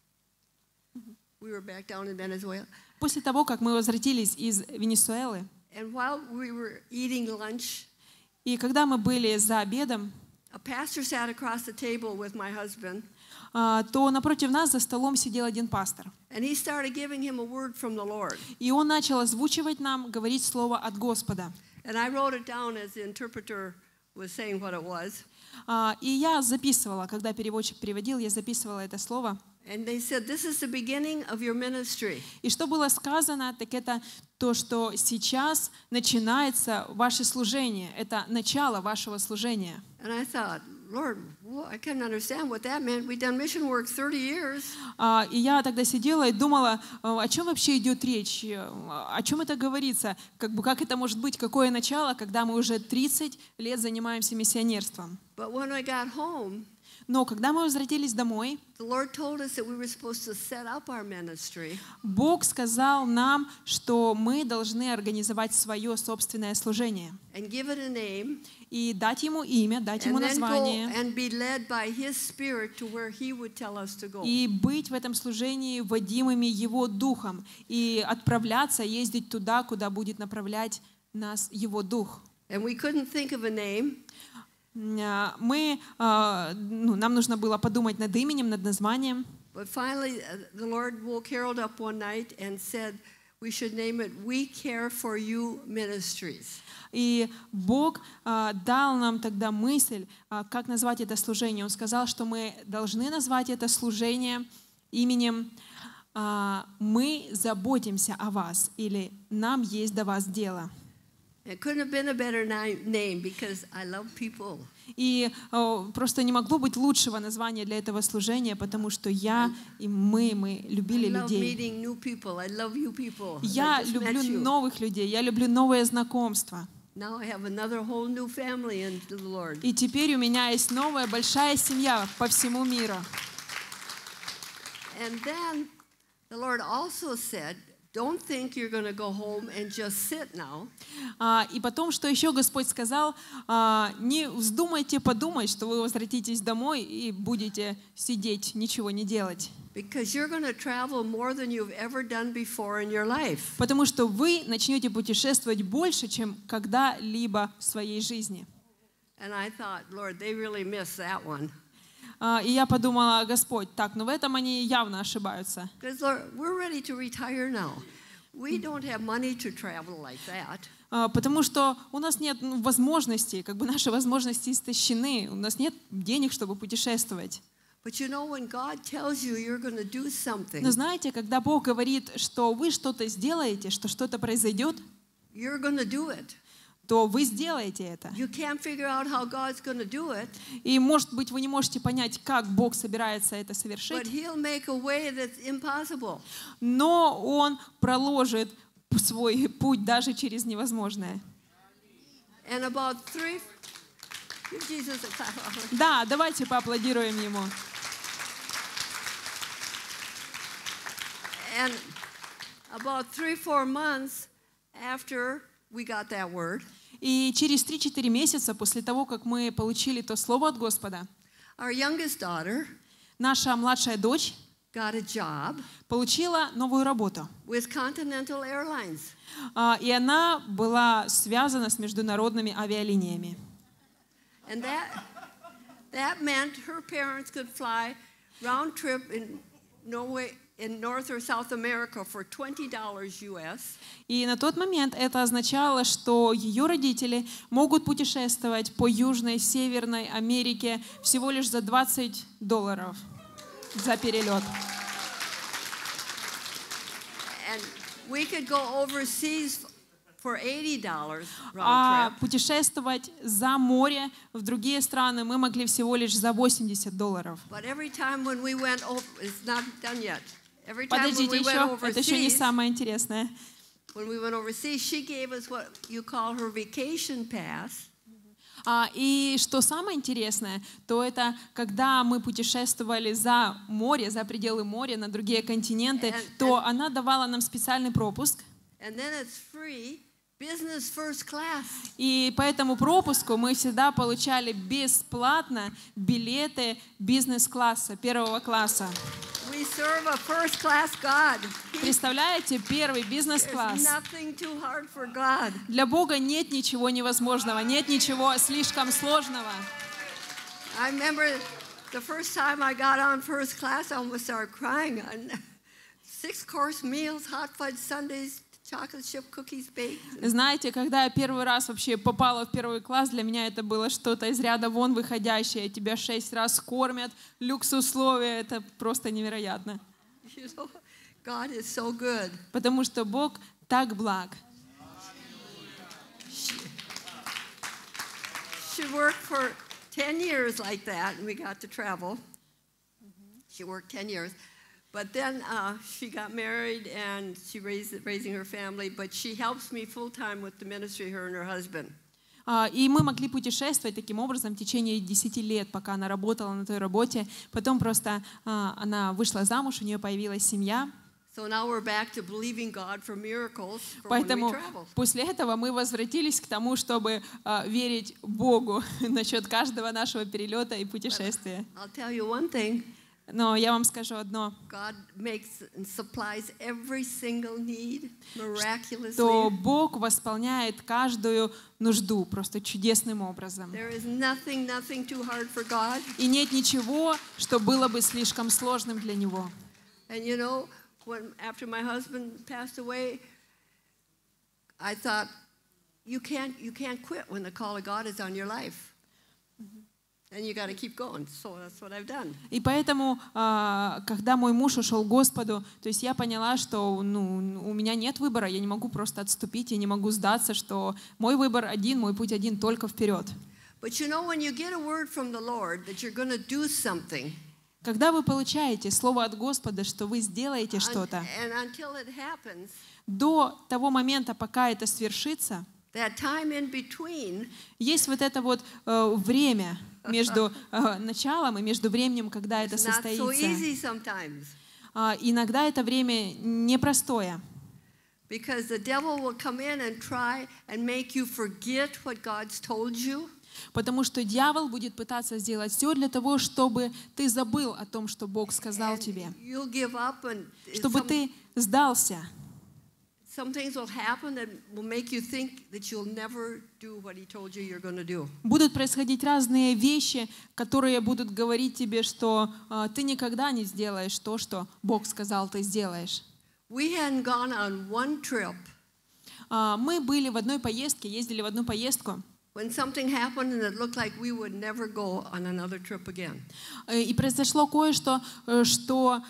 We were back down in Venezuela. После того, как мы возвратились из Венесуэлы, And while we were eating lunch, и когда мы были за обедом, a pastor sat across the table with my husband, то напротив нас за столом сидел один пастор. and he started giving him a word from the Lord. И он начал озвучивать нам, говорить слово от Господа. And I wrote it down as the interpreter was saying what it was. И я записывала, когда переводчик переводил, я записывала это слово. And they said, "This is the beginning of your ministry." И что было сказано, так это то, что сейчас начинается ваше служение. Это начало вашего служения. And I thought, Lord, I couldn't understand what that meant. We've done mission work 30 years. И я тогда сидела и думала, о чем вообще идет речь, о чем это говорится, как это может быть, какое начало, когда мы уже 30 лет занимаемся миссионерством. But when I got home, Но когда мы возвратились домой, the Lord told us that we were supposed to set up our ministry. Бог сказал нам, что мы должны организовать свое собственное служение And give it a name, и дать ему имя, дать ему and then go название, and be led by His Spirit to where He would tell us to go. и быть в этом служении водимыми Его Духом, и отправляться, ездить туда, куда будет направлять нас Его Дух. And we couldn't think of a name, Нам нужно было подумать над именем, над названием. but finally the Lord woke Harold up one night and said we should name it We Care for You Ministries. И Бог дал нам тогда мысль, как назвать это служение. Он сказал, что мы должны назвать это служение именем «Мы заботимся о вас» или «Нам есть до вас дело». It couldn't have been a better name because I love people. И просто не могло быть лучшего названия для этого служения, потому что я и мы любили I love людей. meeting new people. I love you people. Я I just met люблю you. новых людей, я люблю новые знакомства. Now I have another whole new family in the Lord. И теперь у меня есть новая большая семья по всему миру. And then the Lord also said, don't think you're going to go home and just sit now. И потом, что еще Господь сказал, не вздумайте подумать, что вы возвратитесь домой и будете сидеть, ничего не делать. Because you're going to travel more than you've ever done before in your life. Потому что вы начнете путешествовать больше, чем когда-либо в своей жизни. And I thought, Lord, they really missed that one. И я подумала, Господь, так, но в этом они явно ошибаются. Because Lord, we're ready to retire now. We don't have money to travel like that. Потому что у нас нет возможностей, наши возможности истощены, у нас нет денег, чтобы путешествовать. But you know, when God tells you you're going to do something, Но знаете, когда Бог говорит, что вы что-то сделаете, что что-то произойдет, you're going to do it. то вы сделаете это. You can't figure out how God's going to do it, И, может быть, вы не можете понять, как Бог собирается это but совершить, He'll make a way that's impossible. но Он проложит свой путь даже через невозможное. And about give Jesus a clap. Да, давайте поаплодируем Ему. And about 3-4 months after we got that word, И через 3-4 месяца после того, как мы получили то слово от Господа, our youngest daughter наша младшая дочь got a job получила новую работу. with Continental Airlines. И она была связана с международными авиалиниями. And that meant her parents could fly round trip in Norway, in North or South America for $20 US. И на тот момент это означало, что ее родители могут путешествовать по Южной, Северной Америке всего лишь за $20 за перелет. And we could go overseas for $80 round А trip. путешествовать за море в другие страны мы могли всего лишь за $80. But every time when we went over, it's not done yet. Every time when Подождите we went еще, это еще не overseas, самое интересное. when we went overseas, she gave us what you call her vacation pass. И что самое интересное, то это когда мы путешествовали за море, за пределы моря, на другие континенты, то она давала нам специальный пропуск. And then it's free, business first class. И по этому пропуску мы всегда получали бесплатно билеты бизнес-класса, первого класса. We serve a first class God. Представляете, первый There's бизнес-класс. nothing too hard for God. Для Бога нет ничего невозможного, нет ничего слишком сложного. I remember the first time I got on first class, I almost started crying. 6-course meals, hot fudge sundaes, chocolate chip cookies baked. Знаете, когда я первый раз вообще попала в первый класс, для меня это было что-то из ряда вон выходящее. Тебя 6 раз кормят, люкс-условия, это просто невероятно. You know, God is so good. Потому что Бог так благ. She worked for 10 years like that, and we got to travel. She worked 10 years. But then she got married, and she raising her family, but she helps me full-time with the ministry, her and her husband. И мы могли путешествовать таким образом в течение 10 лет, пока она работала на той работе. Потом просто она вышла замуж, у нее появилась семья. So now we're back to believing God for miracles for when we Поэтому travel. после этого мы возвратились к тому, чтобы верить Богу насчет каждого нашего перелета и путешествия. I'll tell you one thing. Но я вам скажу одно, God makes and supplies every single need miraculously. что Бог восполняет каждую нужду просто чудесным образом. There is nothing too hard for God. И нет ничего, что было бы слишком сложным для Него. And you know, after my husband passed away, I thought, you can't quit when the call of God is on your life. And you got to keep going. So that's what I've done. И поэтому, когда мой муж ушел к Господу, то есть я поняла, что у меня нет выбора, я не могу просто отступить, я не могу сдаться, что мой выбор один, мой путь один, только вперед. But you know, when you get a word from the Lord that you're going to do something, Когда вы получаете слово от Господа, что вы сделаете что-то, and until it happens, до того момента, пока это свершится, that time in between, есть вот это вот время между началом и между временем, когда это it's not so состоится. easy sometimes. Иногда это время непростое, Because the devil will come in and try and make you forget what God's told you. потому что дьявол будет пытаться сделать все для того, чтобы ты забыл о том, что Бог сказал And тебе, you'll give up and чтобы ты сдался. some things will happen that will make you think that you'll never do what he told you you're going to do. Будут происходить разные вещи, которые будут говорить тебе, что ты никогда не сделаешь то, что Бог сказал, ты сделаешь. We hadn't gone on one trip Мы были в одной поездке, ездили в одну поездку, when something happened and it looked like we would never go on another trip again. и произошло кое-что, что,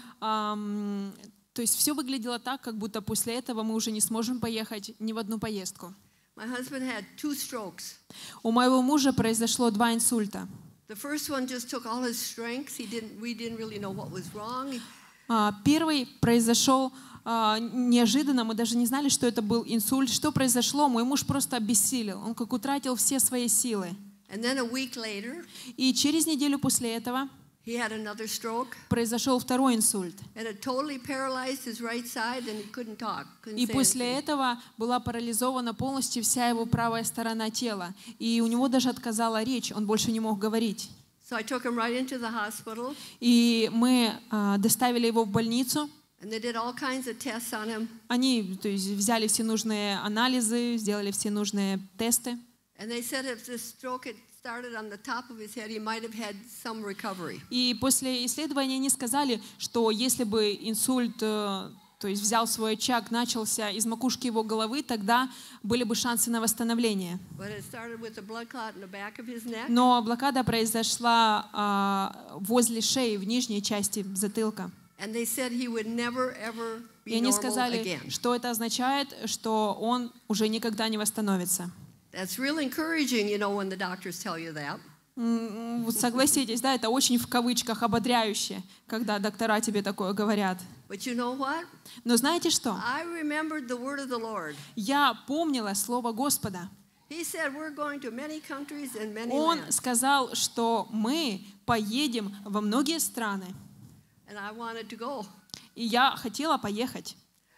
то есть все выглядело так, как будто после этого мы уже не сможем поехать ни в одну поездку. My husband had 2 strokes. У моего мужа произошло 2 инсульта. The first one just took all his strength. We didn't really know what was wrong. Первый произошел неожиданно, мы даже не знали, что это был инсульт. Что произошло? Мой муж просто обессилел, он как утратил все свои силы. And then a week later, И через неделю после этого he had another stroke. произошел второй инсульт. And it totally paralyzed his right side, and he couldn't talk. Couldn't И say после anything. этого была парализована полностью вся его правая сторона тела. И у него даже отказала речь, он больше не мог говорить. So I took him right into the hospital, И мы доставили его в больницу. and they did all kinds of tests on him. Они, то есть, взяли все нужные анализы, сделали все нужные тесты. And they said if this stroke had started on the top of his head, he might have had some recovery. И после исследования они сказали, что если бы инсульт, то есть взял свой очаг, начался из макушки его головы, тогда были бы шансы на восстановление. But it started with a blood clot in the back of his neck. Но блокада произошла возле шеи, в нижней части затылка. And they said he would never, ever И be они normal сказали, again. что это означает, что он уже никогда не восстановится. That's real encouraging, you know, when the doctors tell you that. Вот согласитесь, да, это очень в кавычках ободряюще, когда доктора тебе такое говорят. But you know what? Но знаете что? I remembered the word of the Lord. Я помнила слово Господа. He said we're going to many countries and many Он lands. сказал, что мы поедем во многие страны. And I wanted to go. И я хотела поехать.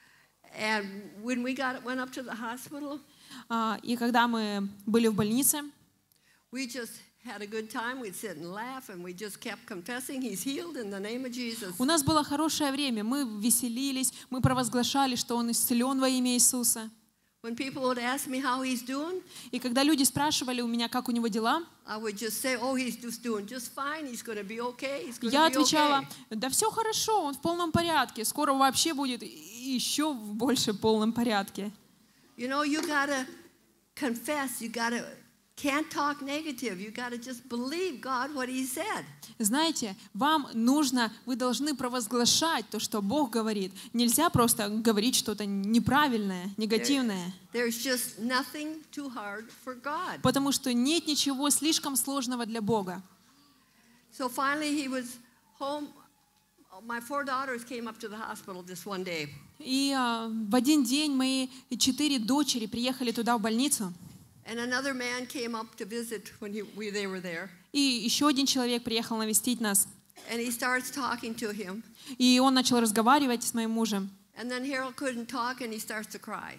And when we went up to the hospital, И когда мы были в больнице, we just had a good time. We'd sit and laugh, and we just kept confessing he's healed in the name of Jesus. у нас было хорошее время. Мы веселились, мы провозглашали, что он исцелен во имя Иисуса. When people would ask me how he's doing, И когда люди спрашивали у меня, как у него дела, I would just say, oh, he's just doing just fine. He's going to be okay. He's going я to be отвечала, okay. да все хорошо, он в полном порядке, скоро вообще будет еще в больше полном порядке. You know, you got to confess. You got to can't talk negative. You got to just believe God what he said. Знаете, вам нужно, вы должны провозглашать то, что Бог говорит. Нельзя просто говорить что-то неправильное, негативное. There's just nothing too hard for God. Потому что нет ничего слишком сложного для Бога. So finally he was home. My 4 daughters came up to the hospital this one day. И в один день мои 4 дочери приехали туда в больницу. And another man came up to visit when they were there. И еще один человек приехал навестить нас. And he starts talking to him. И он начал разговаривать с моим мужем. And then Harold couldn't talk and he starts to cry.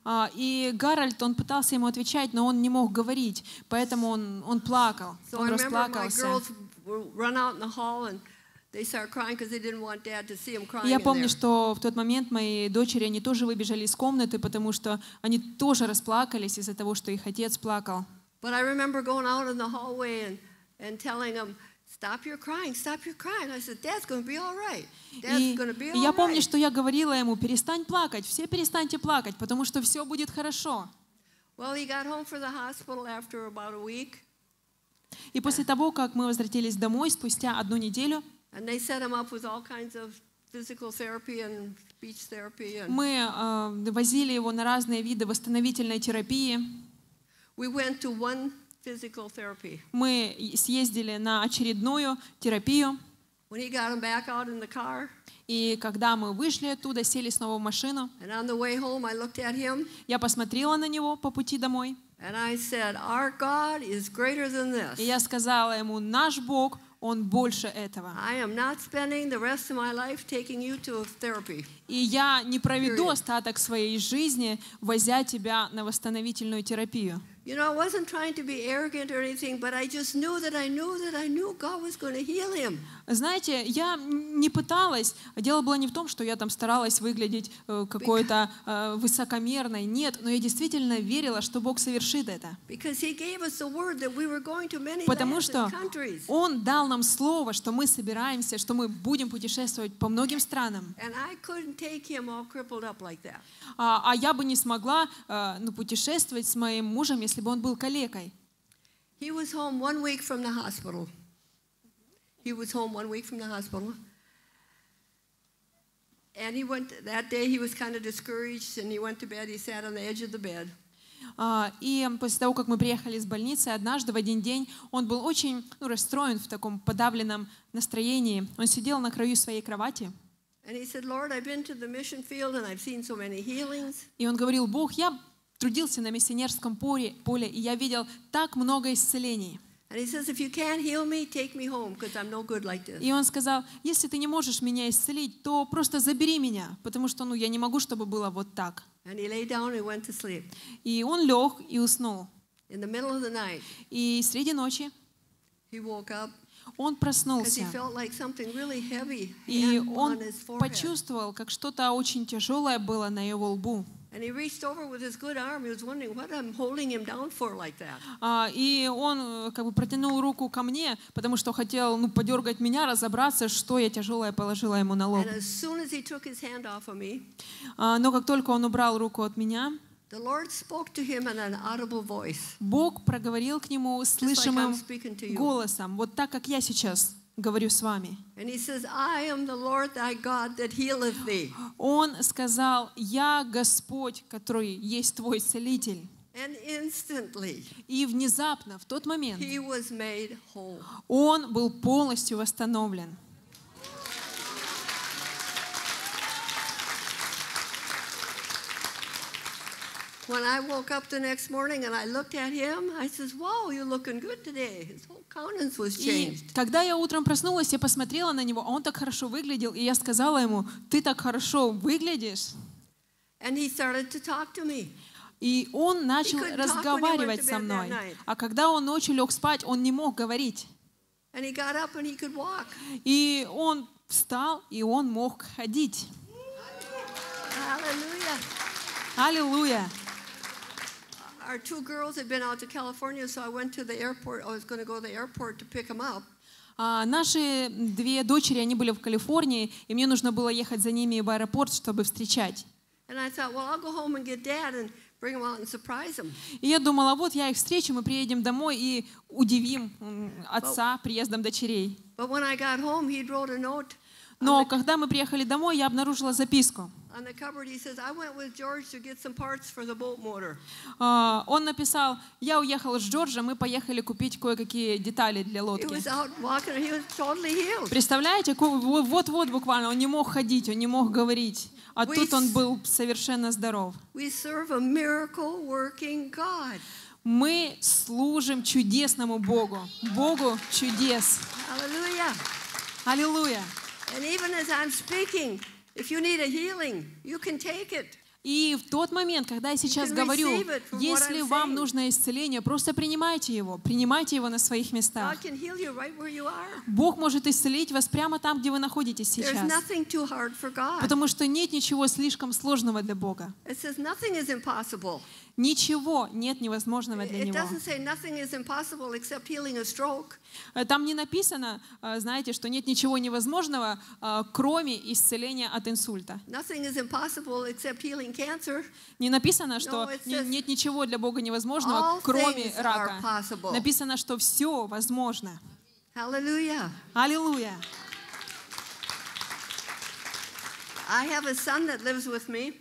И Гарольд, он пытался ему отвечать, но он не мог говорить, поэтому он плакал, So он I remember my расплакался. girls run out in the hall and they start crying because they didn't want Dad to see him crying Я in помню, there. что в тот момент мои дочери, они тоже выбежали из комнаты, потому что они тоже расплакались из-за того, что их отец плакал. But I remember going out in the hallway and telling them, stop your crying, stop your crying. I said, Dad's going to be all right. Dad's going to be И all я помню, right. что я говорила ему: перестань плакать, все перестаньте плакать, потому что все будет хорошо. Well, he got home from the hospital after about a week. И после того, как мы возвратились домой, спустя 1 неделю, And they set him up with all kinds of physical therapy and speech therapy. And мы возили его на разные виды восстановительной терапии. we went to one physical therapy. Мы съездили на очередную терапию. When he got him back out in the car, И когда мы вышли оттуда, сели снова в машину, and on the way home, I looked at him я посмотрела на него по пути домой, and I said, our God is greater than this. и я сказала ему: наш Бог, Он больше этого. I am not spending the rest of my life taking you to therapy. И я не проведу Period. остаток своей жизни, возя тебя на восстановительную терапию. You know, I wasn't trying to be arrogant or anything, but I just knew that I knew God was going to heal him. Знаете, я не пыталась, дело было не в том, что я там старалась выглядеть какой-то высокомерной, нет, но я действительно верила, что Бог совершит это. Because he gave us the word that we were going to many Потому lands что and countries. Он дал нам слово, что мы собираемся, что мы будем путешествовать по многим странам. And I couldn't take him all crippled up like that. А я бы не смогла путешествовать с моим мужем, если бы он был калекой. He was home 1 week from the hospital. He was home 1 week from the hospital. And that day he was kind of discouraged and he went to bed. He sat on the edge of the bed. И после того, как мы приехали из больницы, однажды в один день он был очень расстроен, в таком подавленном настроении. Он сидел на краю своей кровати. And he said, Lord, I've been to the mission field and I've seen so many healings. И он говорил: Бог, я трудился на миссионерском поле, и я видел так много исцелений. And he says, if you can't heal me, take me home because I'm no good like this. И он сказал: если ты не можешь меня исцелить, то просто забери меня, потому что я не могу, чтобы было вот так. And he lay down and went to sleep. И он лег и уснул. In the middle of the night, И среди ночи he woke up он because he проснулся. felt like something really heavy И on он his forehead. почувствовал, как что-то очень тяжелое было на его лбу. And he reached over with his good arm. He was wondering what I'm holding him down for like that. И он протянул руку ко мне, потому что хотел подергать меня, разобраться, что я тяжелое положила ему на лоб. And as soon as he took his hand off of me, Но как только он убрал руку от меня, the Lord spoke to him in an audible voice, Бог проговорил к нему just like I'm слышимым speaking to you. голосом, вот так, как я сейчас говорю с вами. And he says, I am the Lord thy God that healeth thee. Он сказал: я Господь, который есть твой целитель. And instantly, И внезапно, в тот момент, he was made whole. он был полностью восстановлен. When I woke up the next morning and I looked at him, I says, wow, you're looking good today. His whole countenance was И changed. когда я утром проснулась, я посмотрела на него, а он так хорошо выглядел, и я сказала ему: ты так хорошо выглядишь. And he started to talk to me. И он начал couldn't talk when he разговаривать went to со bed that мной. night. А когда он ночью лег спать, он не мог говорить. And he got up and he could walk. И он встал, и он мог ходить. Hallelujah. Аллилуйя! Our 2 girls had been out to California, so I went to the airport. I was going to go to the airport to pick them up. Наши 2 дочери, они были в Калифорнии, и мне нужно было ехать за ними в аэропорт, чтобы встречать. And I thought, well, I'll go home and get Dad and bring him out and surprise him. И я думала: вот я их встречу, мы приедем домой и удивим отца приездом дочерей. But when I got home, he wrote a note Но когда мы приехали домой, я обнаружила записку. on the cupboard. He says, I went with George to get some parts for the boat motor. Он написал: я уехал с Джорджем, мы поехали купить кое-какие детали для He лодки. was out walking. He was totally healed. Представляете, вот-вот буквально, он не мог ходить, он не мог говорить. А тут он был совершенно здоров. We serve a miracle-working God. Мы служим чудесному Богу, Богу чудес. Hallelujah. Аллилуйя. And even as I'm speaking, if you need a healing, you can take it. И в тот момент, когда я сейчас can говорю, receive it from what если I'm вам saying. нужно исцеление, просто принимайте его на своих местах. God can heal you right where you are. Бог может исцелить вас прямо там, где вы находитесь There's сейчас. nothing too hard for God. Потому что нет ничего слишком сложного для Бога. It says nothing is impossible. Ничего нет невозможного для It Него. doesn't say nothing is impossible except healing a stroke. Там не написано, знаете, что нет ничего невозможного, кроме исцеления от инсульта. Nothing is impossible except healing cancer. Не написано, что No, it says, нет ничего для Бога невозможного, all кроме things are рака. possible. Написано, что все возможно. Hallelujah. Аллилуйя. I have a son that lives with me.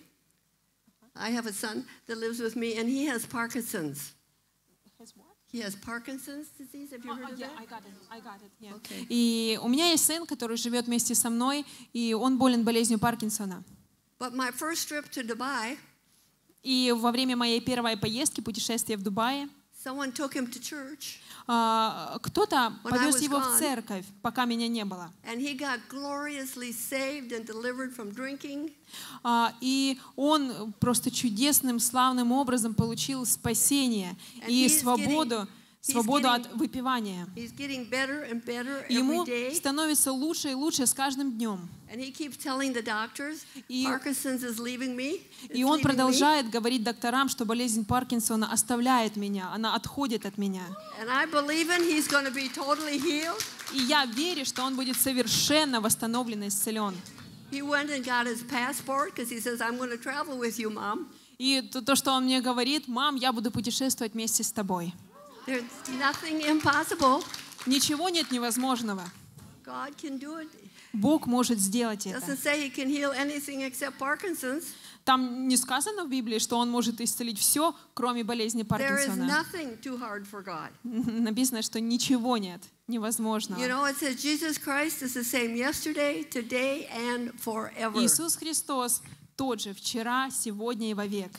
And he has Parkinson's. He has Parkinson's disease. Have you heard of that? Okay. И у меня есть сын, который живет вместе со мной, и он болен болезнью Паркинсона. But my first trip to Dubai, И во время моей первой поездки, путешествия в Дубае, someone took him to church, кто-то When I повез was его в gone. церковь, пока меня не было. and he got gloriously saved and delivered from drinking. И он просто чудесным, славным образом получил спасение And и he's свободу getting- от выпивания. He's getting better and better Ему every day. становится лучше и лучше с каждым днем. And he keeps telling the doctors, И- Parkinson's is leaving me. И It's он leaving me. продолжает говорить докторам, что болезнь Паркинсона оставляет меня, она отходит от меня. And I believe he's going to be totally healed. И я верю, что он будет совершенно восстановлен и исцелен. He went and got his passport because he says, I'm going to travel with you, Mom. И то, что он мне говорит: мам, я буду путешествовать вместе с тобой. There's nothing impossible. Ничего нет невозможного. God can do it. Бог может сделать это. Doesn't say he can heal anything except Parkinson's. Там не сказано в Библии, что он может исцелить все, кроме болезни There is Паркинсона. nothing too hard for God. Написано, что ничего нет невозможного. You know, it says Jesus Christ is the same yesterday, today, and forever. Иисус Христос тот же вчера, сегодня и вовек.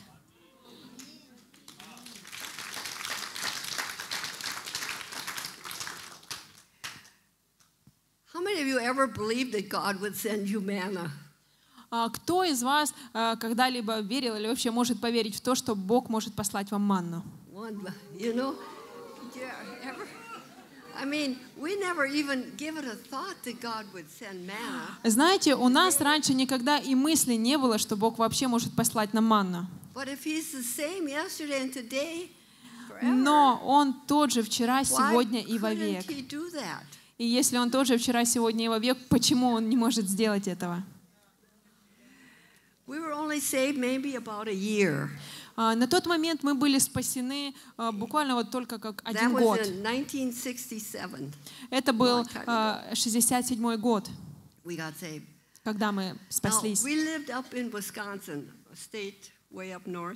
How many of you ever believed that God would send you manna? Кто из вас когда-либо верил или вообще может поверить в то, что Бог может послать вам манну? You know, I mean, we never even give it a thought that God would send manna. Знаете, у нас раньше никогда и мысли не было, что Бог вообще может послать нам манну. But if He's the same yesterday and today, forever, Но Он тот же вчера, why сегодня и couldn't вовек. He do that? И если Он тот же вчера, сегодня и вовек, почему Он не может сделать этого? We were only saved maybe about a year. На тот момент мы были спасены буквально вот только как That один was год. in 1967. Это был long time ago. 67-й год, We got saved. когда мы Now, спаслись. we lived up in Wisconsin, a state way up north.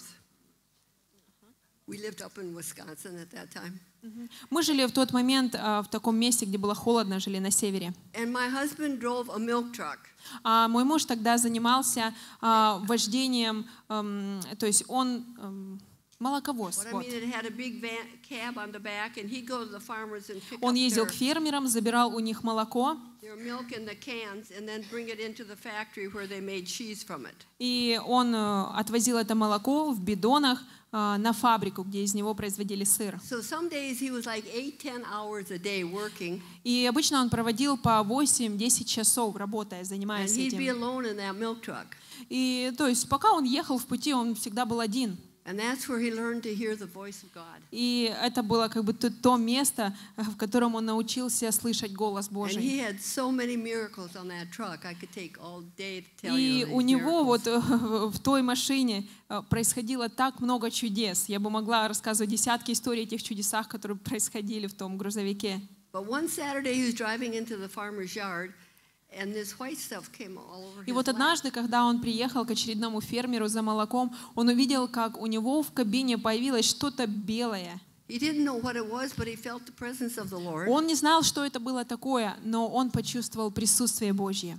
We lived up in Wisconsin at that time. Мы жили в тот момент в таком месте, где было холодно, жили на севере. And my husband drove a milk truck. А мой муж тогда занимался вождением, то есть он молоковоз. What I Вот. mean, it had a big cab on the back, and he'd go to the farmers and pick Он up ездил к фермерам, забирал у них молоко, their milk in the cans, and then bring it into the factory where they made cheese from it. и он отвозил это молоко в бидонах на фабрику, где из него производили сыр. So some days he was like 8-10 hours a day working, И обычно он проводил по 8-10 часов, работая, and занимаясь he'd be этим. alone in that milk truck. И то есть пока он ехал в пути, он всегда был один. And that's where he learned to hear the voice of God. И это было как бы то место, в котором он научился слышать голос And Божий. he had so many miracles on that truck. I could take all day to tell И you у these него miracles. вот в той машине происходило так много чудес. Я бы могла рассказывать десятки историй о тех чудесах, которые происходили в том грузовике. But one Saturday he was driving into the farmer's yard, and this white stuff came all over И his вот lap. однажды, когда он приехал к очередному фермеру за молоком, он увидел, как у него в кабине появилось что-то белое. He didn't know what it was, but he felt the presence of the Lord. Он не знал, что это было такое, но он почувствовал присутствие Божье.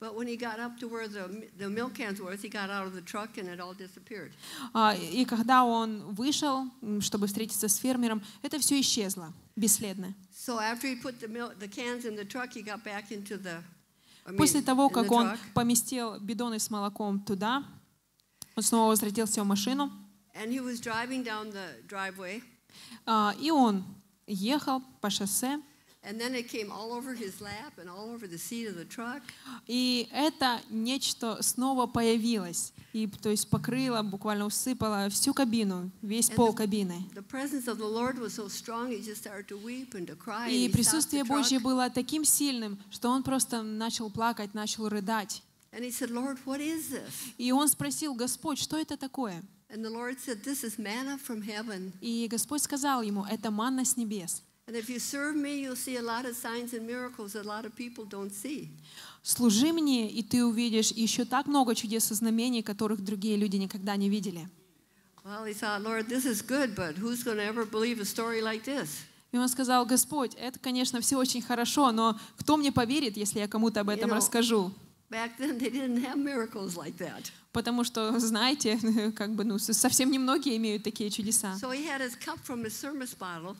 But when he got up to where the milk cans were, he got out of the truck and it all disappeared. И когда он вышел, чтобы встретиться с фермером, это все исчезло бесследно. So after he put the cans in the truck, he got back into После того, in как the он truck. поместил бидоны с молоком туда, он снова возвратился в машину, And he was driving down the driveway, и он ехал по шоссе, and then it came all over his lap and all over the seat of the truck. и это нечто снова появилось, и то есть покрыло, буквально усыпало всю кабину, весь пол кабины. The presence of the Lord was so strong, he just started to weep and to cry. И And he stopped the присутствие Божье truck, было таким сильным, что он просто начал плакать, начал рыдать. and he said, "Lord, what is this?" И он спросил: Господь, что это такое? And the Lord said, "This is manna from heaven. И Господь сказал ему: это манна с небес. And if you serve me, you'll see a lot of signs and miracles that a lot of people don't see." Служи мне, и ты увидишь еще так много чудес и знамений, которых другие люди никогда не видели. Well, he thought, "Lord, this is good, but who's going to ever believe a story like this?" И он сказал: Господь, это, конечно, все очень хорошо, но кто мне поверит, если я кому-то об этом расскажу? Back then, they didn't have miracles like that. Потому что, знаете, как бы, совсем немногие имеют такие чудеса. So he had his cup from his thermos bottle.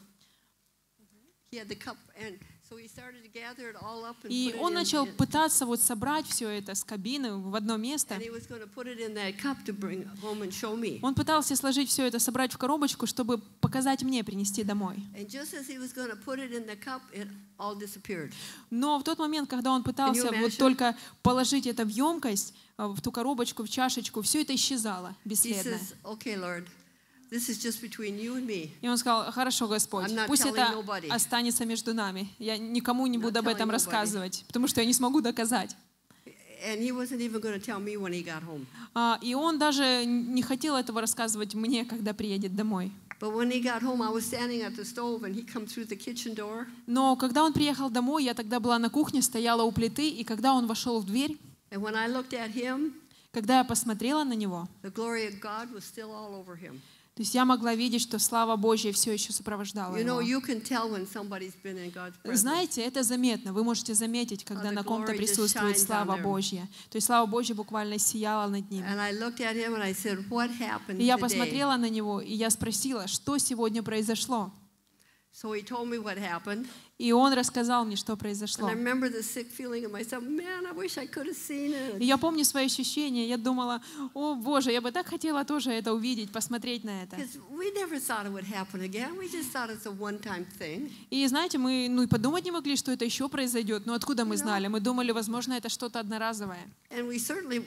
He had the cup, and so he started to gather it all up and И put it он in, начал пытаться вот собрать все это с кабины в одно место. and he was going to put it in that cup to bring home and show me. Он пытался сложить все это, собрать в коробочку, чтобы показать мне, принести домой. And just as he was going to put it in the cup, it all disappeared. Но в тот момент, когда он пытался Can you вот imagine? только положить это в емкость, в ту коробочку, в чашечку, все это исчезало He бесследно. says, "Okay, Lord, this is just between you and me. И он сказал: хорошо, Господь, I'm not пусть telling это nobody. останется между нами. Я никому не Not буду об этом telling nobody. рассказывать, потому что я не смогу доказать. And he wasn't even going to tell me when he got home. И он даже не хотел этого рассказывать мне, когда приедет домой. But when he got home, I was standing at the stove, and he come through the kitchen door, Но когда он приехал домой, я тогда была на кухне, стояла у плиты, и когда он вошел в дверь, and when I looked at him, когда я посмотрела на него, the glory of God was still all over him. то есть я могла видеть, что слава Божья все еще сопровождала You know, его. you can tell when somebody's been in God's presence. Знаете, это заметно. Вы можете заметить, когда the на ком-то glory just присутствует shines слава on them. Божья. То есть слава Божья буквально сияла над ним. And I looked at him and I said, "What happened И я today?" посмотрела на него, и я спросила, что сегодня произошло. So he told me what happened. И он рассказал мне, что And произошло. I remember the sick feeling in myself. Man, I wish I could have seen it. И я помню свои ощущения. Я думала: о Боже, я бы так хотела тоже это увидеть, посмотреть на это. Because we never thought it would happen again. We just thought it's a one-time thing. И знаете, мы и подумать не могли, что это еще произойдет. Но откуда мы знали? Мы думали, возможно, это что-то одноразовое. And we certainly,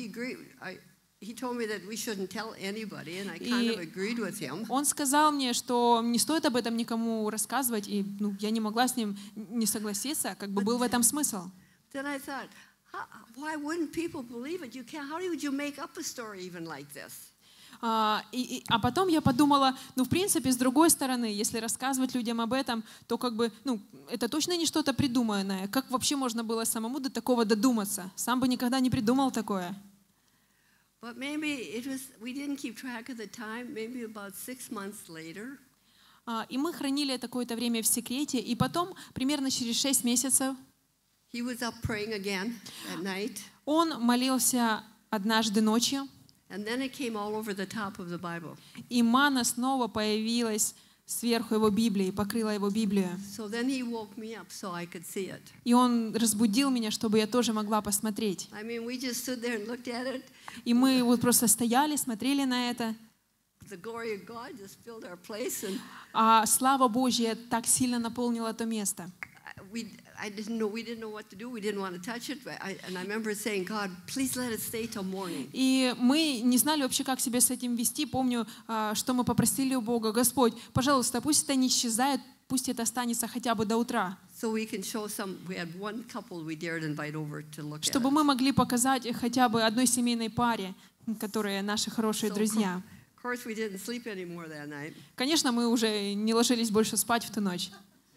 he told me that we shouldn't tell anybody, and I kind of agreed with him. Он сказал мне, что не стоит об этом никому рассказывать, и я не могла с ним не согласиться, как бы был в этом смысл. Then I thought, why wouldn't people believe it? How would you make up a story even like this? А потом я подумала, в принципе, с другой стороны, если рассказывать людям об этом, то как бы, это точно не что-то придуманное. Как вообще можно было самому до такого додуматься? Сам бы никогда не придумал такое. But maybe we didn't keep track of the time, maybe about 6 months later. И мы хранили это какое-то время в секрете, и потом, примерно через 6 месяцев, He was up praying again at night, он молился однажды ночью, and then it came all over the top of the Bible. и манна снова появилась сверху его Библии, покрыла его Библию. So then he woke me up so I could see it. И он разбудил меня, чтобы я тоже могла посмотреть. I mean, we just stood there and looked at it. И мы вот просто стояли, смотрели на это. The glory of God just filled our place, and А слава Божья так сильно наполнила то место. we didn't know what to do. We didn't want to touch it. And I remember saying, "God, please let it stay till morning." И мы не знали вообще, как себя с этим вести. Помню, что мы попросили у Бога: Господь, пожалуйста, пусть это не исчезает, пусть это останется хотя бы до утра. So we can show some. We had one couple we dared invite over to look at Чтобы it. мы могли показать хотя бы одной семейной паре, которые наши хорошие So, друзья. Of course, we didn't sleep anymore that night. Конечно, мы уже не ложились больше спать в ту ночь.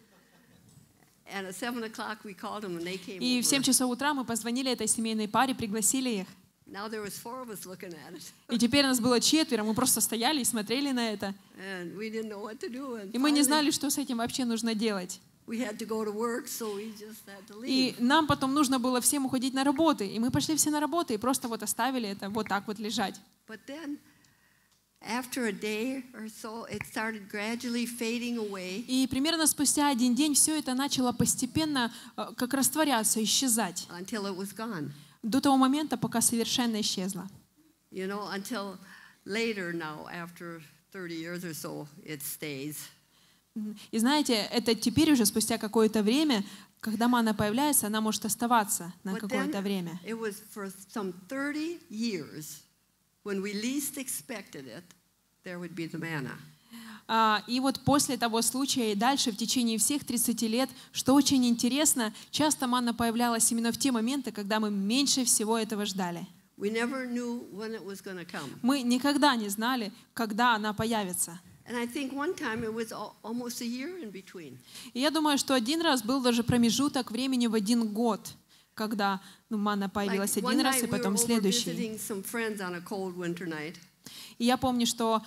And at 7 o'clock we called them and they came И в 7 over. часов утра мы позвонили этой семейной паре, пригласили их. Now there was 4 of us looking at it, И теперь нас было 4, мы просто стояли и смотрели на это. and we didn't know what to do. And И мы не finally, знали, что с этим вообще нужно делать. we had to go to work, so we just had to И leave. нам потом нужно было всем уходить на работы. И мы пошли все на работы и просто вот оставили это вот так вот лежать. But then, after a day or so, it started gradually fading away. И примерно спустя один день все это начало постепенно как растворяться, исчезать. Until it was gone. До того момента, пока совершенно исчезло. You know, until later now, after 30 years or so, it stays. И знаете, это теперь уже спустя какое-то время, когда манна появляется, она может оставаться на But какое-то then время. it was for some 30 years, when we least expected it, there would be the manna. И вот после того случая и дальше, в течение всех 30 лет, что очень интересно, часто манна появлялась именно в те моменты, когда мы меньше всего этого ждали. We never knew when it was going to come. Мы никогда не знали, когда она появится. And I think one time it was almost a year in between. И я думаю, что один раз был даже промежуток времени в 1 год, когда манна появилась Like один one раз night и we were потом over следующий. visiting some friends on a cold winter night. И я помню, что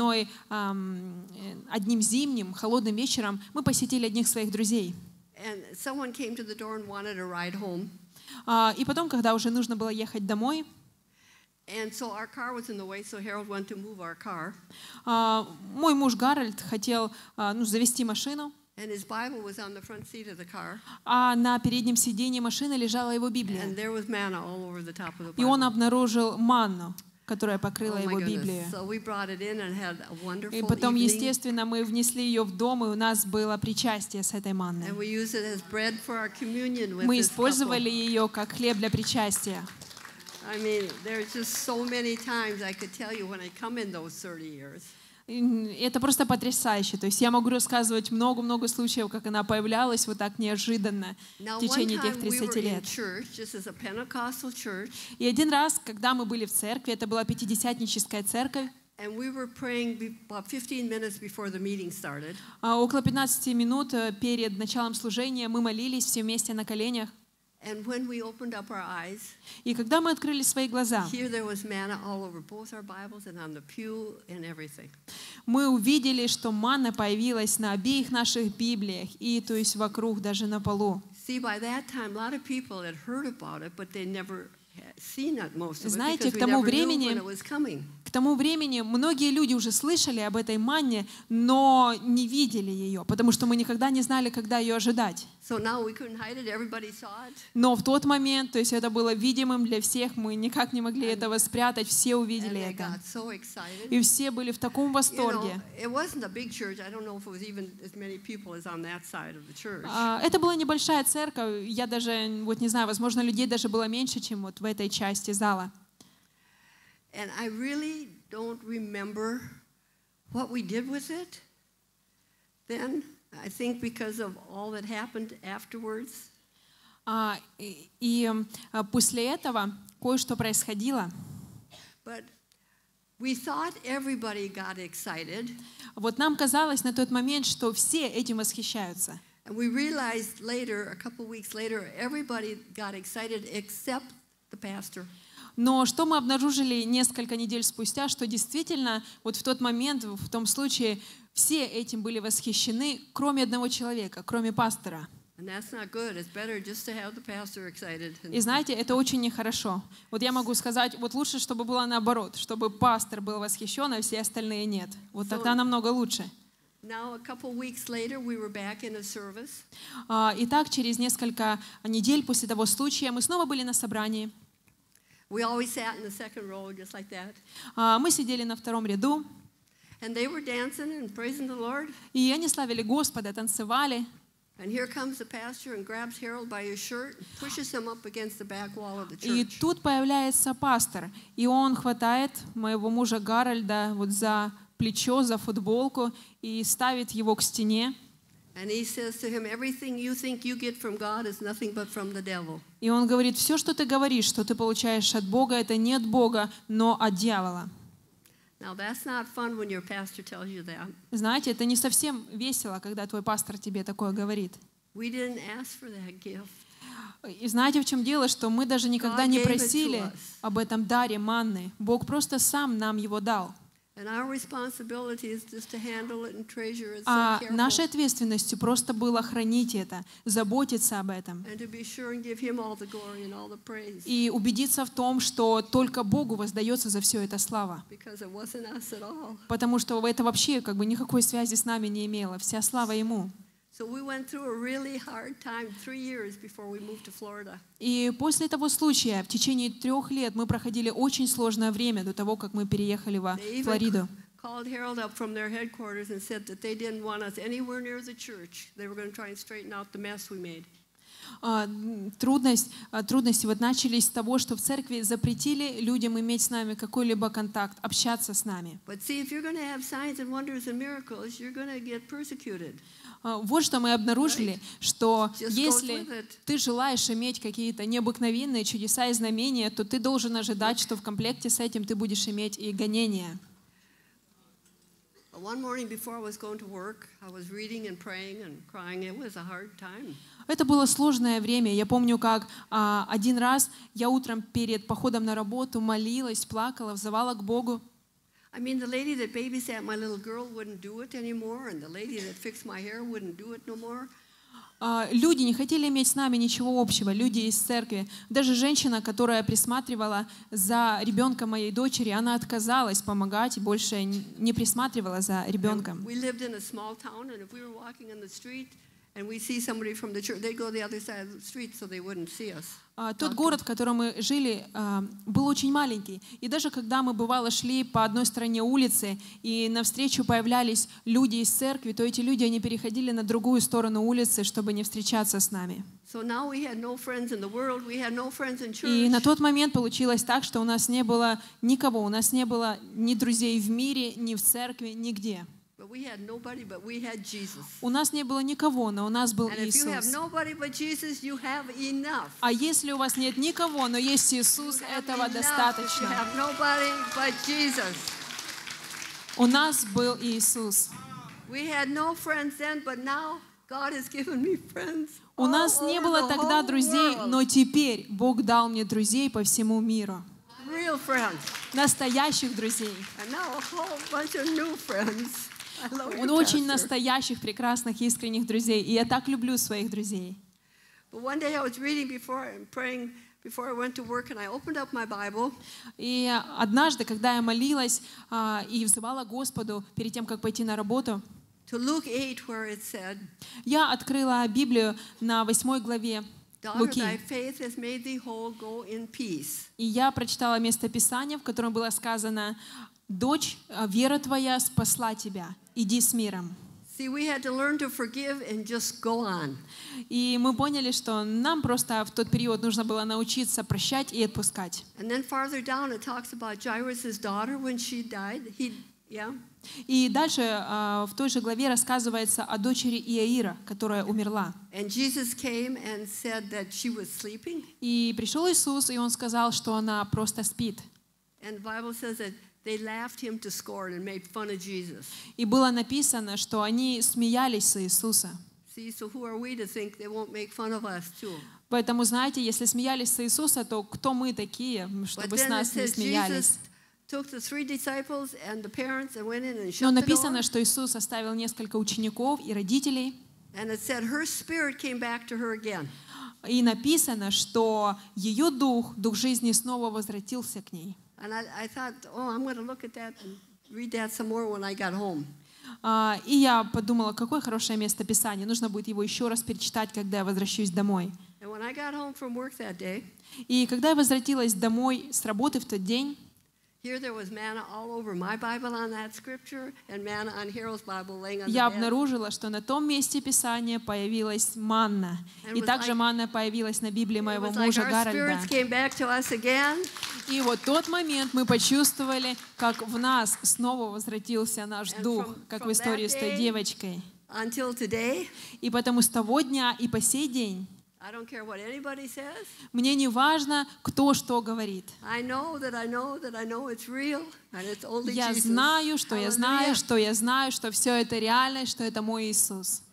одним зимним, холодным вечером мы посетили одних своих друзей. And someone came to the door and wanted a ride home. И потом, когда уже нужно было ехать домой, And so our car was in the way, so Harold went to move our car. мой муж Гарольд хотел завести машину, And his Bible was on the front seat of the car. а на переднем сиденье машины лежала его Библия. And there was manna all over the top of the И он Bible. обнаружил манну, которая покрыла Oh my его goodness. Библию. So we brought it in and had a И wonderful потом, evening. естественно, мы внесли ее в дом, и у нас было причастие с этой манной. And we used it as bread for our communion with Мы this couple. использовали ее как хлеб для причастия. I mean, there's just so many times I could tell you when I come in those 30 years. И это просто потрясающе. То есть я могу рассказывать много-много случаев, как она появлялась вот так неожиданно Now, в one течение time этих we 30 were in лет. church, just as a Pentecostal church, И один раз, когда мы были в церкви, это была пятидесятническая церковь, and we were praying about 15 minutes before the meeting started. около 15 минут перед началом служения мы молились все вместе на коленях. And when we opened up our eyes, И когда мы открыли свои глаза, here there was manna all over both our Bibles and on the pew and everything. мы увидели, что манна появилась на обеих наших Библиях, и то есть вокруг, даже на полу. See, by that time, a lot of people had heard about it, but they never had seen it, most of it, Знаете, because к we тому never knew времени- when it was coming. К тому времени многие люди уже слышали об этой манне, но не видели ее, потому что мы никогда не знали, когда ее ожидать. So now we couldn't hide it. Everybody saw it. Но в тот момент, то есть это было видимым для всех, мы никак не могли этого спрятать, все And увидели they это. got so excited. И все были в таком You know, восторге. it wasn't a big church. I don't know if it was even as many people as on that side of the church. Это была небольшая церковь, я даже вот не знаю, возможно, людей даже было меньше, чем вот в этой части зала. And I really don't remember what we did with it then. I think because of all that happened afterwards. И после этого кое-что происходило. But we thought everybody got excited. Вот нам казалось на тот момент, что все этим восхищаются. And we realized later, a couple weeks later, everybody got excited except the pastor. Но что мы обнаружили несколько недель спустя, что действительно вот в тот момент, в том случае, все этим были восхищены, кроме одного человека, кроме пастора. And that's not good. It's better just to have the pastor excited. И знаете, это очень нехорошо. Вот я могу сказать, вот лучше, чтобы было наоборот, чтобы пастор был восхищен, а все остальные нет. Вот тогда намного лучше. Now, a couple weeks later, we were back in a service. Итак, через несколько недель после того случая мы снова были на собрании. We always sat in the second row, just like that. Мы сидели на втором ряду, And they were dancing and praising the Lord. и они славили Господа, танцевали. And here comes the pastor and grabs Harold by his shirt and pushes him up against the back wall of the И church. тут появляется пастор, и он хватает моего мужа Гарольда вот за плечо, за футболку и ставит его к стене. And he says to him, everything you think you get from God is nothing but from the devil. И он говорит, все, что ты говоришь, что ты получаешь от Бога, это не от Бога, но от дьявола. Now, that's not fun when your pastor tells you that. Знаете, это не совсем весело, когда твой пастор тебе такое говорит. We didn't ask for that gift. И знаете, в чем дело? Что мы даже никогда God не gave it to просили us. об этом даре манны. Бог просто сам нам его дал. And our responsibility is just to handle it and treasure it so А careful. нашей ответственностью просто было хранить это, заботиться об этом And to be sure and give Him all the glory and all the praise. и убедиться в том, что только Богу воздается за все это слава. Because it wasn't us at all. Потому что это вообще как бы никакой связи с нами не имело. Вся слава Ему. So we went through a really hard time 3 years before we moved to Florida. И после того случая в течение 3 лет мы проходили очень сложное время до того, как мы переехали во They even Флориду. called Harold up from their headquarters and said that they didn't want us anywhere near the church. They were going to try and straighten out the mess we made. Трудности вот начались с того, что в церкви запретили людям иметь с нами какой-либо контакт, общаться с нами. But see, if you're going to have signs and wonders and miracles, you're going to get persecuted. Вот что мы обнаружили, что Just goes если with it. ты желаешь иметь какие-то необыкновенные чудеса и знамения, то ты должен ожидать, что в комплекте с этим ты будешь иметь и гонения. One morning before I was going to work, I was reading and praying and crying. It was a hard time. Это было сложное время. Я помню, как один раз я утром перед походом на работу молилась, плакала, взывала к Богу. I mean, the lady that babysat my little girl wouldn't do it anymore, and the lady that fixed my hair wouldn't do it no more. Люди не хотели иметь с нами ничего общего, люди из церкви. Даже женщина, которая присматривала за ребенком моей дочери, она отказалась помогать и больше не присматривала за ребенком. We lived in a small town, and if we were walking in the street and we see somebody from the church, they'd go to the other side of the street so they wouldn't see us. Тот город, в котором мы жили, был очень маленький. И даже когда мы, бывало, шли по одной стороне улицы, и навстречу появлялись люди из церкви, то эти люди, они переходили на другую сторону улицы, чтобы не встречаться с нами. И на тот момент получилось так, что у нас не было никого, у нас не было ни друзей в мире, ни в церкви, нигде. У нас не было никого, но у нас был Иисус. А если у вас нет никого, но есть Иисус, этого достаточно. У нас был Иисус. У нас не было тогда друзей, но теперь Бог дал мне друзей по всему миру. Настоящих друзей. Очень настоящих, прекрасных, искренних друзей. И я так люблю своих друзей. И однажды, когда я молилась и взывала Господу перед тем, как пойти на работу, я открыла Библию на 8 главе Луки. И я прочитала местописание, в котором было сказано: «Дочь, вера твоя спасла тебя. Иди с миром». И мы поняли, что нам просто в тот период нужно было научиться прощать и отпускать. И дальше в той же главе рассказывается о дочери Иаира, которая умерла. И пришел Иисус, и Он сказал, что она просто спит. И было написано, что они смеялись с Иисуса. Поэтому, знаете, если смеялись с Иисуса, то кто мы такие, чтобы с нас не смеялись? Но написано, что Иисус оставил несколько учеников и родителей. И написано, что ее дух, дух жизни, снова возвратился к ней. И я подумала, какое хорошее место Писания. Нужно будет его еще раз перечитать, когда я возвращусь домой. И когда я возвратилась домой с работы в тот день, я обнаружила, что на том месте Писания появилась манна. И также манна появилась на Библии моего мужа Гарольда. И вот тот момент мы почувствовали, как в нас снова возвратился наш дух, как в истории с той девочкой. И потому с того дня и по сей день мне не важно, кто что говорит. Я знаю, что я знаю, что я знаю, что все это реально, что это мой Иисус.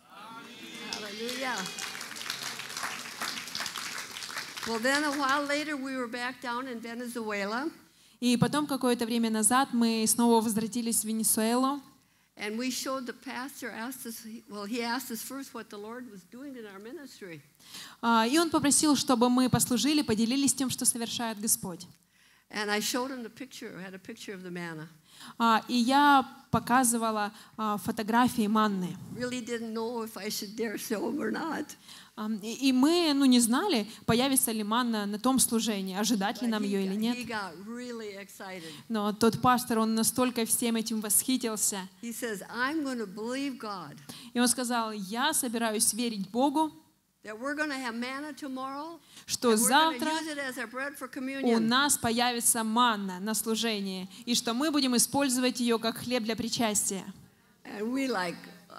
И потом какое-то время назад мы снова возвратились в Венесуэлу. And we showed the pastor, asked us, well, he asked us first what the Lord was doing in our ministry. И он попросил, чтобы мы послужили, поделились тем, что совершает Господь. And I showed him the picture, I had a picture of the manna. И я показывала фотографии манны. Really didn't know if I should dare show him or not. И мы, не знали, появится ли манна на том служении, ожидать ли нам ее или нет. He got really excited. Но тот пастор, он настолько всем этим восхитился. He says, I'm going to believe God И он сказал, я собираюсь верить Богу, that we're going to have manna tomorrow, что and we're going to завтра use it as our bread for у communion. нас появится манна на служении, и что мы будем использовать ее как хлеб для причастия. And we like,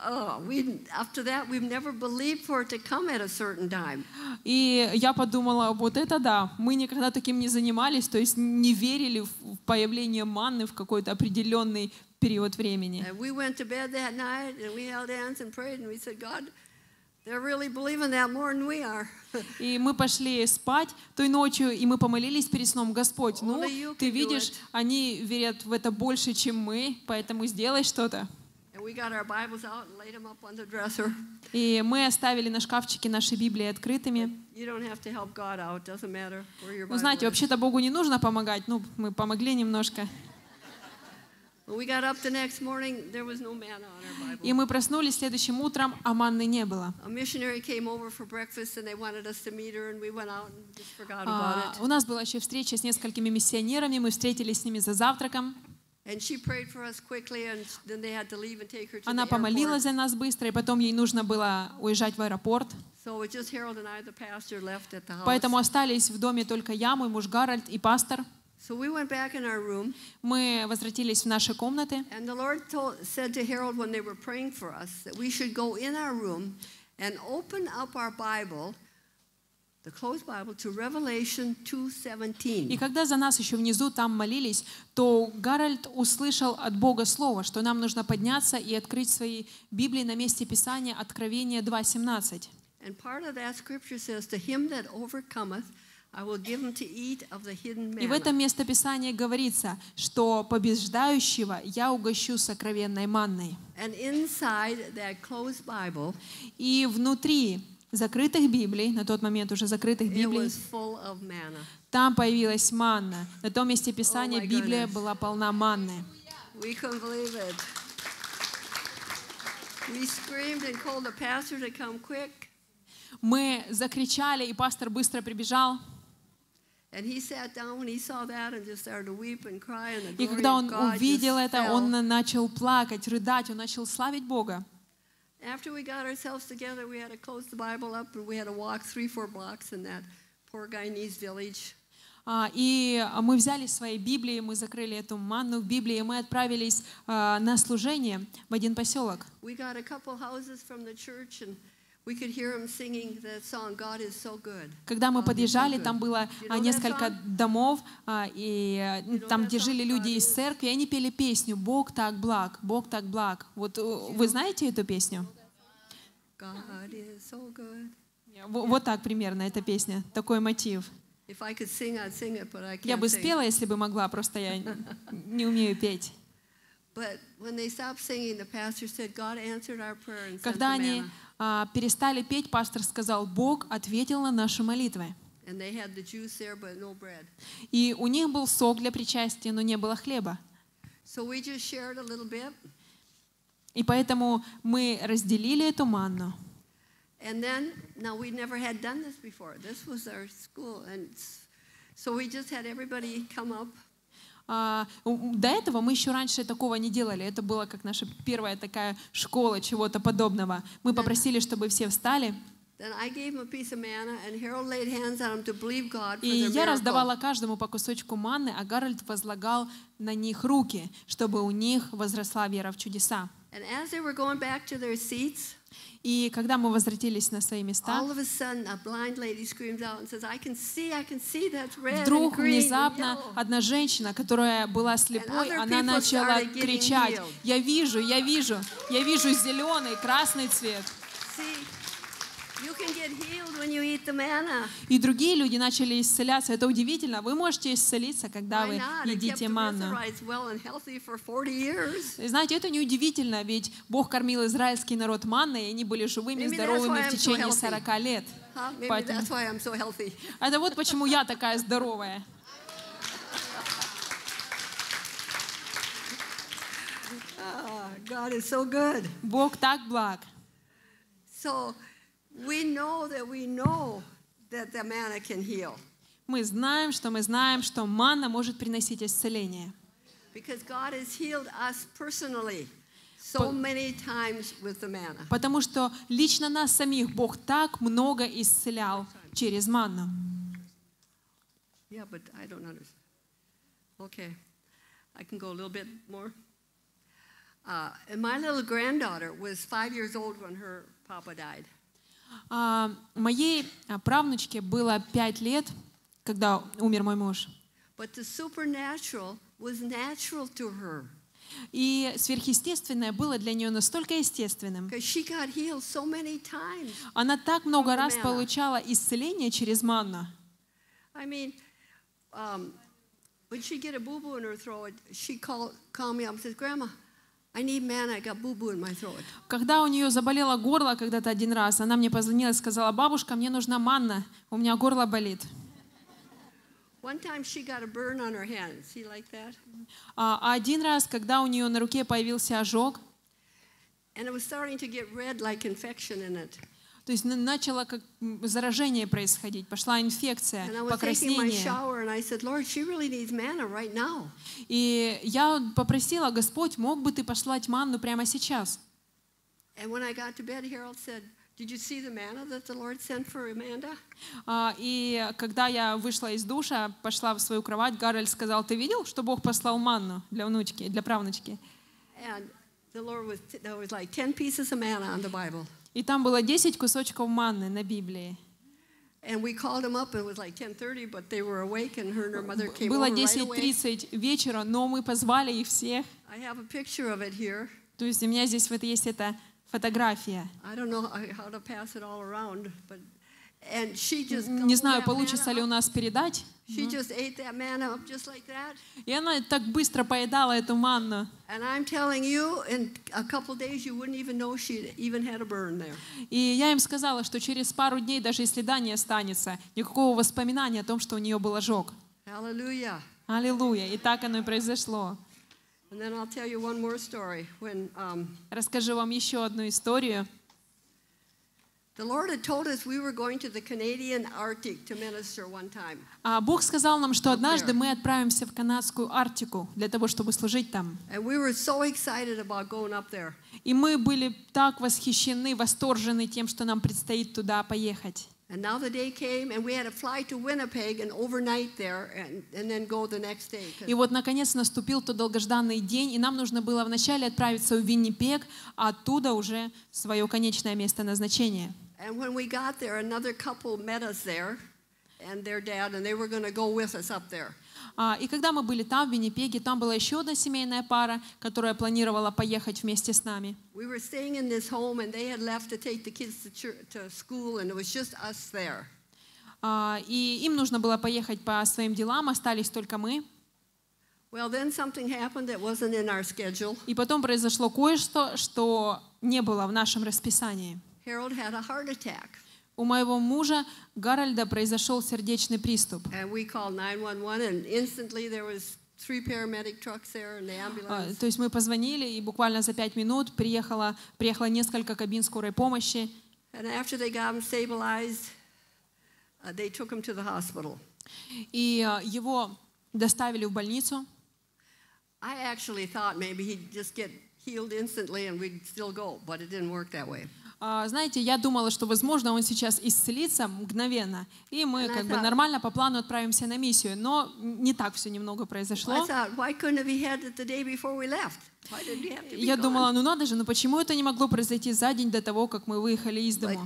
after that, we've never believed for it to come at a certain time. И я подумала, вот это да, мы никогда таким не занимались, то есть не верили в появление манны в какой-то определенный период времени. And we went to bed that night, and we held hands and prayed, and we said, God, they're really believing that more than we are. И мы пошли спать той ночью, и мы помолились перед сном: Господь, Ты видишь, они верят в это больше, чем мы, поэтому сделай что-то. And we got our Bibles out and laid them up on the dresser. И мы оставили на шкафчике наши Библии открытыми. You don't have to help God out. Doesn't matter where your Bible Знаете, is. вообще-то Богу не нужно помогать, мы помогли немножко. When we got up the next morning, there was no manna on our Bible. И мы проснулись следующим утром, а манны не было. A missionary came over for breakfast, and they wanted us to meet her, and we went out and just forgot about it. У нас была еще встреча с несколькими миссионерами, мы встретились с ними за завтраком. And she prayed for us quickly, and then they had to leave and take her to Она the помолилась airport. за нас быстро, и потом ей нужно было уезжать в аэропорт. So it just Harold and I, the pastor, left at the house. Поэтому остались в доме только я, мой муж Гарольд и пастор. So we went back in our room, Мы возвратились в наши комнаты. and the Lord said to Harold when they were praying for us that we should go in our room and open up our Bible, the closed Bible, to Revelation И 2:17. когда за нас еще внизу там молились, то Гарольд услышал от Бога слово, что нам нужно подняться и открыть свои Библии на месте Писания Откровение 2:17. And part of that scripture says, "To him that overcometh, I will give him to eat of the hidden И в этом manna." местописании говорится, что побеждающего я угощу сокровенной манной. And inside that closed Bible, И внутри закрытых Библий, на тот момент уже закрытых it Библий, was full of manna. там появилась манна. На том месте Писания Oh my Библия goodness. была полна манны. We couldn't believe it. We screamed and called the pastor to come quick. Мы закричали, и пастор быстро прибежал. And he sat down when he saw that and just started to weep and cry, and the И glory когда of он God увидел just это, fell. он начал плакать, рыдать, он начал славить Бога. After we got ourselves together, we had to close the Bible up, and we had to walk 3-4 blocks in that poor Guyanese village. И мы взяли свои Библии, мы закрыли эту манну в Библии, и мы отправились на служение в один поселок. We got a couple houses from the church, and we could hear them singing that song, "God is so good." Когда мы God is so подъезжали, good. там было You know that несколько song? домов, и там, где жили люди из церкви, и они пели песню «Бог так благ, Бог так благ». Вот вы знаете эту песню? God is so good. Вот так примерно эта песня, такой мотив. If I could sing, I'd sing it, but I Я can't бы sing. спела, если бы могла, просто я не умею петь. But when they stopped singing, the pastor said, "God answered our prayer and sent the Когда они manna." перестали петь, пастор сказал: «Бог ответил на наши молитвы». And they had the juice there, but no bread. И у них был сок для причастия, но не было хлеба. So we just shared a little bit. И поэтому мы разделили эту манну. And then, now we never had done this before. This was our school. And so we just had everybody come up. До этого мы еще раньше такого не делали. Это была как наша первая такая школа чего-то подобного. Мы попросили, чтобы все встали. Then I gave him a piece of manna, and Harold laid hands on him to believe God for И their я miracle. раздавала каждому по кусочку манны, а Гарольд возлагал на них руки, чтобы у них возросла вера в чудеса. And as they were going back to their seats, И когда мы возвратились на свои места, all of a sudden a blind lady screams out and says, I can see that's red and вдруг green and внезапно yellow." одна женщина, которая была слепой, And other она people начала started getting кричать: healed. я вижу зеленый, красный цвет. See, You can get healed when you eat the manna. И другие люди начали исцеляться. Это удивительно. Вы можете исцелиться, когда Why вы not? It kept едите the манну. Mizrahites well and healthy for 40 years. И знаете, это неудивительно, ведь Бог кормил израильский народ манной, и они были живыми и Maybe that's здоровыми why в I'm so течение healthy. 40 лет. Maybe Поэтому that's why I'm so healthy. это вот почему я такая здоровая. God is so good. Бог так благ. So we know that the manna can heal. Мы знаем, что манна может приносить исцеление. Because God has healed us personally so many times with the manna. Потому что лично нас самих Бог так много исцелял через манну. Yeah, but I don't understand. Okay, I can go a little bit more. And my little granddaughter was 5 years old when her papa died. Моей правнучке было 5 лет, когда умер мой муж. But the supernatural was natural to her. И сверхъестественное было для нее настолько естественным. Because she got healed so many times. Она так много раз получала исцеление через манну. I mean, when she get a boo-boo in her throat, she called me up and says, "Grandma, I need manna. I got boo-boo in my throat." Когда у нее заболело горло когда-то один раз, она мне позвонила и сказала: «Бабушка, мне нужна манна, у меня горло болит». One time she got a burn on her hand. See like that? А один раз, когда у нее на руке появился ожог, And it was starting to get red like infection in it. то есть начало как заражение происходить, пошла инфекция, And I was taking my покраснение. shower and I said, "Lord, she really needs manna right now." И я попросила: «Господь, мог бы ты послать манну прямо сейчас?» And when I got to bed, Harold said, "Did you see the manna that the Lord sent for Amanda?" И когда я вышла из душа, пошла в свою кровать, Гарольд сказал: «Ты видел, что Бог послал манну для внучки, для правнучки?» And there was like 10 pieces of manna on the Bible. И там было 10 кусочков манны на Библии. And we called them up. It was like 10:30, but they were awake, and her and her mother came Было over right away. 10:30 вечера, но мы позвали их всех. I have a picture of it here. То есть у меня здесь вот есть эта фотография. I don't know how to pass it all around, but and she just Не знаю, gobbled that получится manna ли у up. нас передать. She just ate that manna up just like that. И она так быстро поедала эту манну. And I'm telling you, in a couple days, you wouldn't even know she even had a burn there. И я им сказала, что через пару дней, даже если да, не останется никакого воспоминания о том, что у нее был ожог. Hallelujah. Аллилуйя. И так оно и произошло. And then I'll tell you one more story. When Расскажу вам еще одну историю. the Lord had told us we were going to the Canadian Arctic to minister one time. Бог сказал нам, что однажды мы отправимся в канадскую Арктику для того, чтобы служить там. And we were so excited about going up there. И мы были так восхищены, восторжены тем, что нам предстоит туда поехать. And now the day came, and we had to fly to Winnipeg and overnight there, and then go the next day. И вот, наконец, наступил тот долгожданный день, и нам нужно было вначале отправиться в Виннипег, а оттуда уже в свое конечное место назначения. And when we got there, another couple met us there, and their dad, and they were going to go with us up there. И когда мы были там, в Виннипеге, там была еще одна семейная пара, которая планировала поехать вместе с нами. We were staying in this home, and they had left to take the kids to school, and it was just us there. И им нужно было поехать по своим делам, остались только мы. Well, then something happened that wasn't in our schedule. И потом произошло кое-что, что не было в нашем расписании. Harold had a heart attack. У моего мужа Гарольда произошел сердечный приступ. And we called 911, and instantly there was 3 paramedic trucks there and the ambulance. То есть мы позвонили, и буквально за 5 минут приехало несколько кабин скорой помощи. And after they got him stabilized, they took him to the hospital. И его доставили в больницу. I actually thought maybe he'd just get healed instantly and we'd still go, but it didn't work that way. Знаете, я думала, что, возможно, он сейчас исцелится мгновенно, и мы как бы нормально по плану отправимся на миссию. Но не так все немного произошло. Я думала, ну надо же, но почему это не могло произойти за день до того, как мы выехали из дома?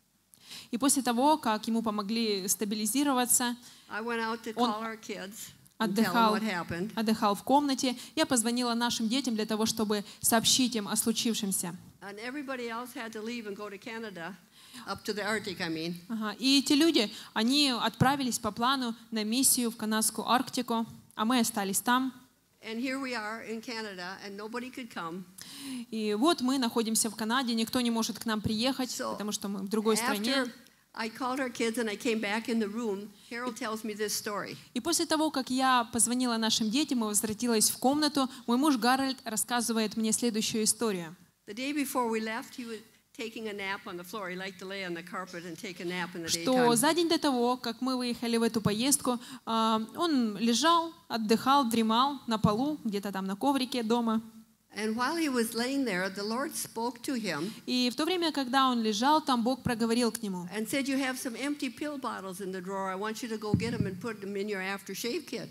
И после того, как ему помогли стабилизироваться, and tell them отдыхал, what happened. отдыхал в комнате. Я позвонила нашим детям для того, чтобы сообщить им о случившемся. And everybody else had to leave and go to Canada, up to the Arctic, I mean. Ага. И эти люди, они отправились по плану на миссию в канадскую Арктику, а мы остались там. And here we are in Canada, and nobody could come. И вот мы находимся в Канаде, никто не может к нам приехать, потому что мы в другой стране. After I called our kids and I came back in the room, Harold tells me this story. И после того, как я позвонила нашим детям и возвратилась в комнату, мой муж Гарольд рассказывает мне следующую историю. The day before we left, he was taking a nap on the floor. He liked to lay on the carpet and take a nap in the Что daytime. за день до того, как мы выехали в эту поездку, он лежал, отдыхал, дремал на полу, где-то там на коврике дома. And while he was laying there, the Lord spoke to him И в то время, когда он лежал, там Бог проговорил к нему. and said, "You have some empty pill bottles in the drawer. I want you to go get them and put them in your aftershave kit."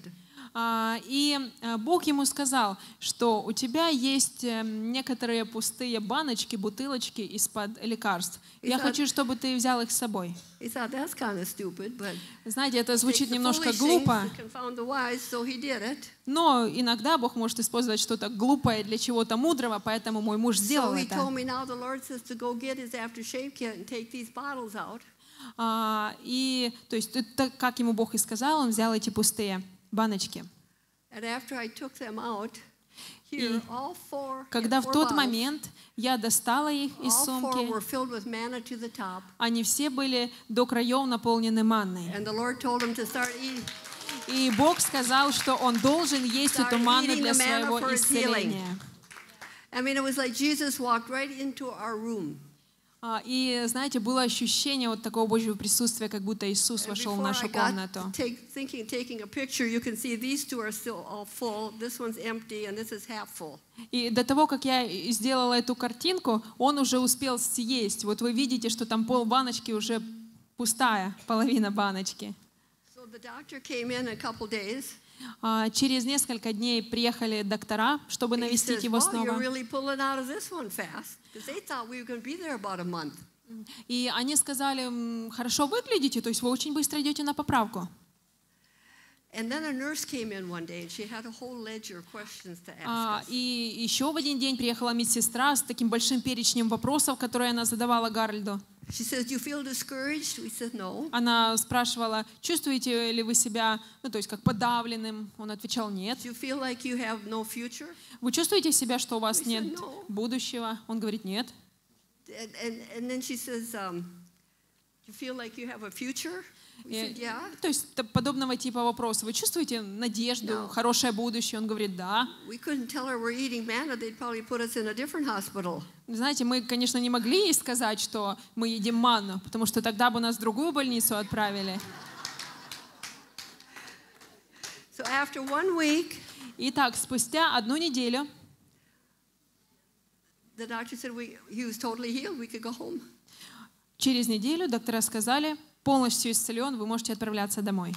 И Бог ему сказал, что у тебя есть некоторые пустые баночки, бутылочки из-под лекарств. Я хочу, чтобы ты взял их с собой. He thought that's kind of stupid, but Знаете, это takes звучит the немножко foolish things глупо, to confound the wise, so he did it. но иногда Бог может использовать что-то глупое для чего-то мудрого, поэтому мой муж сделал So he told это. me now the Lord says to go get his aftershave kit and take these bottles out. И то есть, это, как ему Бог и сказал, он взял эти пустые баночки. And after I took them out, here, all four, Когда в four тот bottles, момент я достала их из all four сумки, were filled with manna to the top. они все были до краев наполнены манной. And the Lord told him to start eating. И Бог сказал, что он должен есть эту манну для своего исцеления. I mean, it was like Jesus walked right into our room. И, знаете, было ощущение вот такого Божьего присутствия, как будто Иисус And вошел в before I нашу got комнату. taking a picture, you can see these two are still all full. This one's empty, and this is half full. И до того, как я сделала эту картинку, он уже успел съесть. Вот вы видите, что там пол баночки уже пустая, половина баночки. So the doctor came in a couple days. Через несколько дней приехали доктора, чтобы And he навестить says, его "Well, you're снова. really pulling out of this one fast, because they thought we were going to be there about a month." И они сказали, хорошо выглядите, то есть вы очень быстро идете на поправку. And then a nurse came in one day, and she had a whole ledger of questions to ask us. И еще в один день приехала медсестра с таким большим перечнем вопросов, которые она задавала Гарольду. She says, "Do you feel discouraged?" We said, "No." Она спрашивала, чувствуете ли вы себя, ну, то есть как подавленным? Он отвечал, нет. "Do you feel like you have no future?" Вы чувствуете себя, что у вас We said, нет "No." будущего? Он говорит, нет. And then she says, "Do you feel like you have a future?" We said, "Yeah." То есть подобного типа вопроса. Вы чувствуете надежду, No. хорошее будущее? Он говорит, да. We couldn't tell her we're eating manna. They'd probably put us in a different hospital. Знаете, мы, конечно, не могли ей сказать, что мы едим манну, потому что тогда бы нас в другую больницу отправили. So after 1 week, Итак, спустя 1 неделю the doctor said he was totally healed. We could go home. через неделю доктора сказали, полностью исцелен, вы можете отправляться домой.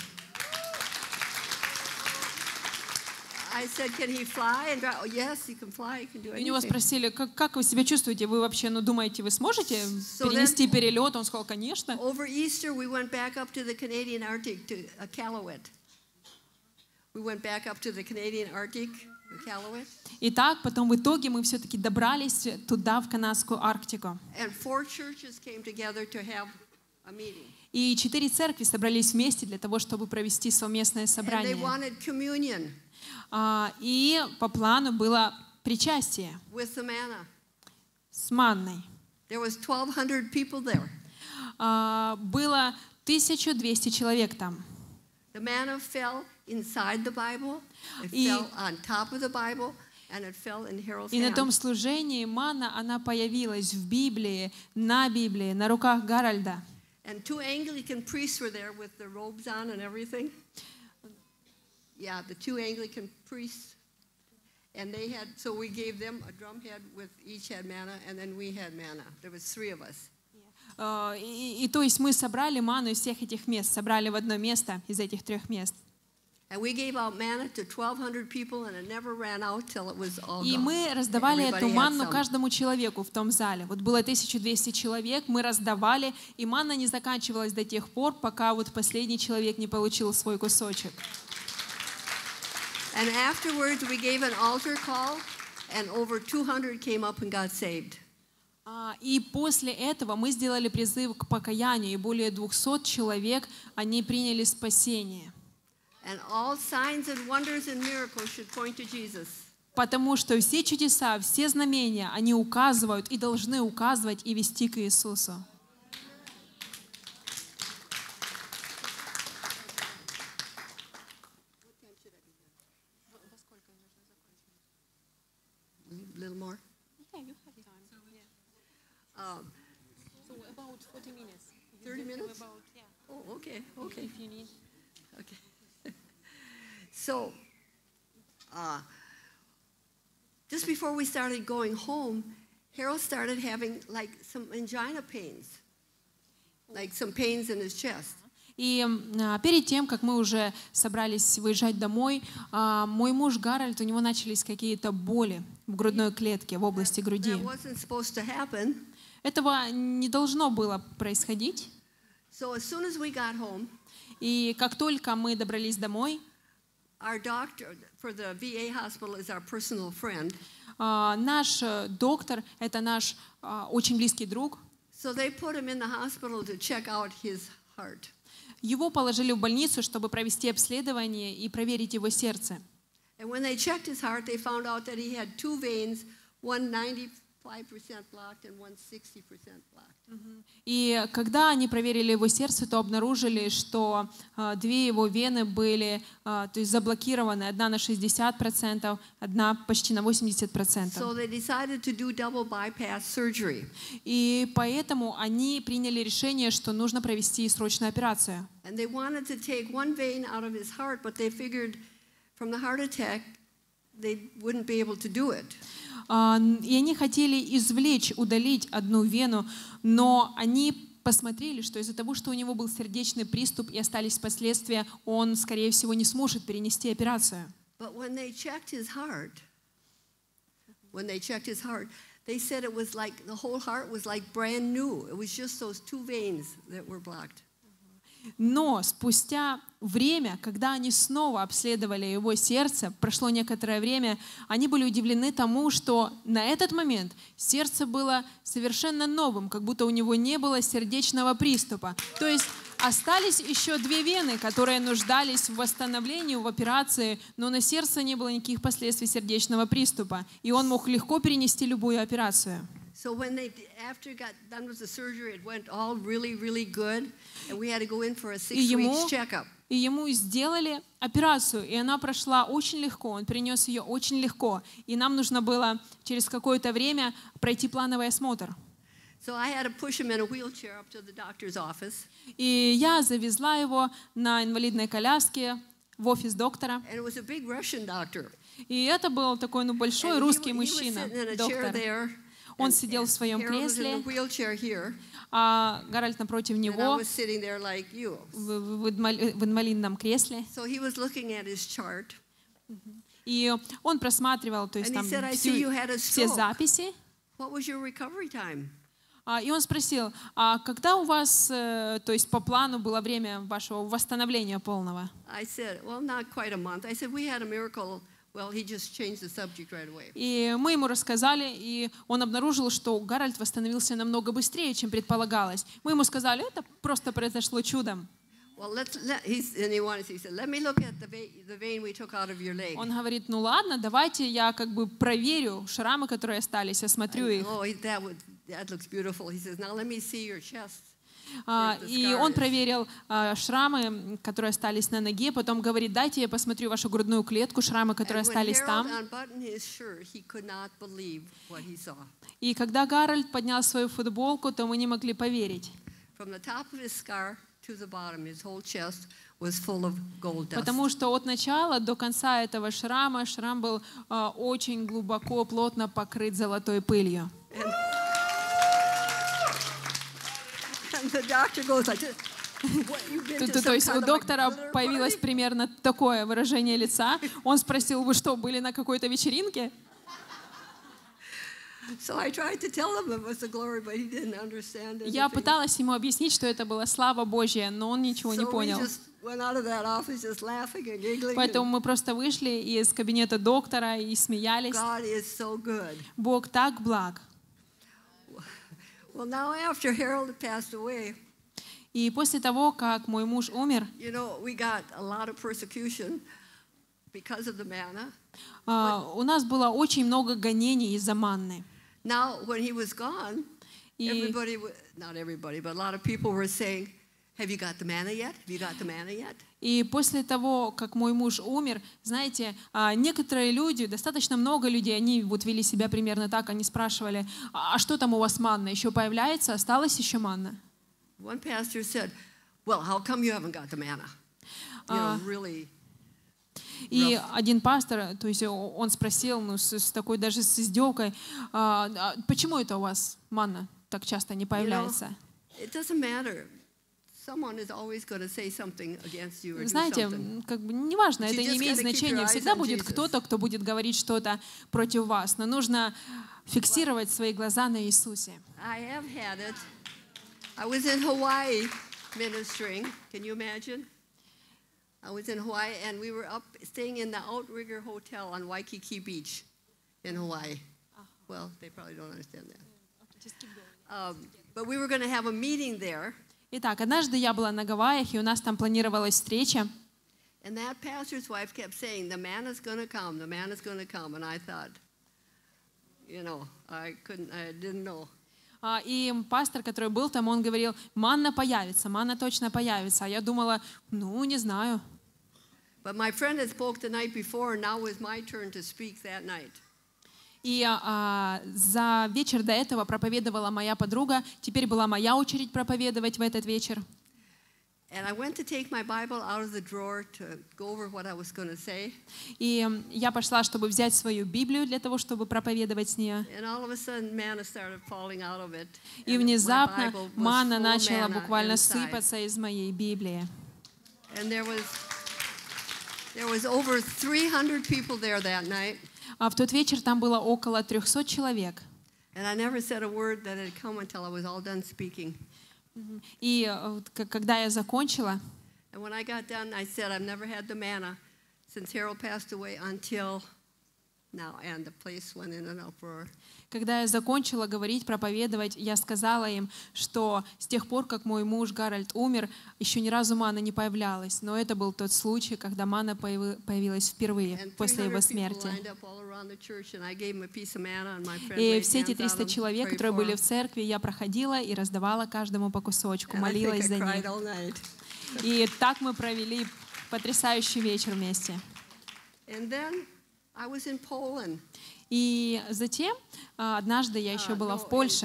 I said, "Can he fly?" And oh, yes, he can fly. He can do И у него anything. спросили, как вы себя чувствуете? Вы вообще, думаете, вы сможете перенести перелет? Он сказал, конечно. Over Easter, we went back up to the Canadian Arctic to Iqaluit. We went back up to the Canadian Arctic, Iqaluit. Итак, потом в итоге мы все-таки добрались туда, в канадскую Арктику. And 4 churches came together to have a meeting. И 4 церкви собрались вместе для того, чтобы провести совместное And they собрание. wanted communion И по плану было причастие with the manna. с манной. There was 1,200 people there. Было 1200 человек там. The manna fell inside the Bible, it И- fell on top of the Bible, and it fell in Harold's И на том hands. служении манна, она появилась в Библии, на руках Гарольда. And 2 Anglican priests were there with their robes on and everything. Yeah, the 2 Anglican priests. And they had, so we gave them a drum head with each had manna, and then we had manna. There was 3 of us. И то есть мы собрали ману из всех этих мест, собрали в одно место из этих 3 мест. And we gave out manna to 1,200 people, and it never ran out till it was all И gone. мы раздавали Everybody эту had манну some. каждому человеку в том зале. Вот было 1200 человек, мы раздавали, и манна не заканчивалась до тех пор, пока вот последний человек не получил свой кусочек. And afterwards, we gave an altar call, and over 200 came up and got saved. И после этого мы сделали призыв к покаянию, и более 200 человек, они приняли спасение. And all signs and wonders and miracles should point to Jesus. Потому что все чудеса, все знамения, они указывают и должны указывать и вести к Иисусу. A little more? So about 40 minutes. 30 minutes? Oh, okay, okay. If you need. Okay. So, just before we started going home, Harold started having like some angina pains, like some pains in his chest. И перед тем, как мы уже собрались выезжать домой, мой муж Гарольд, у него начались какие-то боли в грудной клетке, в области груди. That wasn't supposed to happen. Этого не должно было происходить. So as soon as we got home, И как только мы добрались домой, our doctor for the VA hospital is our personal friend. наш доктор, это наш очень близкий друг, So they put him in the hospital to check out his heart. его положили в больницу, чтобы провести обследование и проверить его сердце. And when they checked his heart, they found out that he had two veins, one 95% blocked and one 60% blocked. И когда они проверили его сердце, то обнаружили, что две его вены были то есть заблокированы, одна на 60%, одна почти на 80%. So they decided to do double bypass surgery. И поэтому они приняли решение, что нужно провести срочную операцию. And they wanted to take one vein out of his heart, but they figured from the heart attack they wouldn't be able to do it. И они хотели извлечь, удалить одну вену, но они посмотрели, что из-за того, что у него был сердечный приступ и остались последствия, он, скорее всего, не сможет перенести операцию. But when they checked his heart, they said it was like the whole heart was like brand new. It was just those two veins that were blocked. Но спустя время, когда они снова обследовали его сердце, прошло некоторое время, они были удивлены тому, что на этот момент сердце было совершенно новым, как будто у него не было сердечного приступа. То есть остались еще две вены, которые нуждались в восстановлении, в операции, но на сердце не было никаких последствий сердечного приступа, и он мог легко перенести любую операцию. So when after got done with the surgery, it went all really, really good, and we had to go in for a 6-week checkup. И ему сделали операцию, и она прошла очень легко, он перенес ее очень легко, и нам нужно было через какое-то время пройти плановый осмотр. So I had to push him in a wheelchair up to the doctor's office. И я завезла его на инвалидной коляске в офис доктора. And it was a big Russian doctor. И это был такой большой русский мужчина, доктор. Он сидел в своем кресле, а Гарольд напротив него в инвалидном кресле. И он просматривал, то есть там все записи. И он спросил, а когда у вас, то есть по плану было время вашего восстановления полного? И мы ему рассказали, и он обнаружил, что Гарольд восстановился намного быстрее, чем предполагалось. Мы ему сказали, это просто произошло чудом. Он говорит, ну ладно, давайте я как бы проверю шрамы, которые остались, осмотрю их. И он проверил шрамы, которые остались на ноге, потом говорит, дайте я посмотрю вашу грудную клетку, шрамы, которые остались там. И когда Гарольд поднял свою футболку, то мы не могли поверить. Потому что от начала до конца этого шрама, шрам был очень глубоко, плотно покрыт золотой пылью. То есть у доктора появилось примерно такое выражение лица. Он спросил, вы что, были на какой-то вечеринке? Я пыталась ему объяснить, что это была слава Божья, но он ничего не понял. went out of that office just laughing and giggling. Поэтому мы просто вышли из кабинета доктора и смеялись. God is so good. Бог так благ. Well, now after Harold had passed away, И после того, как мой муж умер, you know, we got a lot of persecution because of the manna. у нас было очень много гонений из-за манны. Now, when he was gone, И, everybody, not everybody, but a lot of people were saying, have you got the manna yet? Have you got the manna yet? и после того, как мой муж умер, знаете, некоторые люди, достаточно много людей, они вот вели себя примерно так, они спрашивали, а что там у вас манна, еще появляется, осталась еще манна? One pastor said, well, how come you haven't got the manna? You know, really. И один пастор, то есть он спросил, ну, с такой даже с издевкой, почему это у вас манна так часто не появляется? It doesn't matter. Someone is always going to say something against you or do Знаете, something. как бы неважно, But you это не just имеет gotta keep your значения. eyes Всегда on будет Jesus. кто-то, кто будет говорить что-то против вас. Но нужно фиксировать свои глаза на Иисусе. I have had it. I was in Hawaii ministering. Can you imagine? I was in Hawaii, and we were up staying in the Outrigger Hotel on Waikiki Beach in Hawaii. Well, they probably don't understand that. But we were going to have a meeting there. Итак, однажды я была на Гавайях, и у нас там планировалась встреча. And that pastor's wife kept saying, the manna's going to come, the manna's going to come. And I thought, you know, I didn't know. И пастор, который был там, он говорил, манна появится, манна точно появится. А я думала, ну, не знаю. But my friend had spoke the night before, and now it was my turn to speak that night. И за вечер до этого проповедовала моя подруга. Теперь была моя очередь проповедовать в этот вечер. And I went to take my Bible out of the drawer to go over what I was going to say. И я пошла, чтобы взять свою Библию для того, чтобы проповедовать с нее. And all of a sudden, manna started falling out of it. И And my внезапно Bible was манна full of начала manna буквально inside. сыпаться из моей Библии. And there was over 300 people there that night. А в тот вечер там было около 300 человек. And I never said a word that had come until I was all done speaking. И когда я закончила, And when I got done, I said, I've never had the manna since Harold passed away until now. And the place went in an uproar. когда я закончила говорить, проповедовать, я сказала им, что с тех пор, как мой муж Гарольд умер, еще ни разу манна не появлялась. Но это был тот случай, когда манна появилась впервые And после его 300 people смерти. lined up all around the church, and I gave them a piece of manna, and my friend И laid все эти hands on 300 them, человек, prayed которые for были them. в церкви, я проходила и раздавала каждому по кусочку, And I think молилась I за cried них. all night. И так мы провели потрясающий вечер вместе. And then I was in Poland. И затем однажды я еще была в Польше.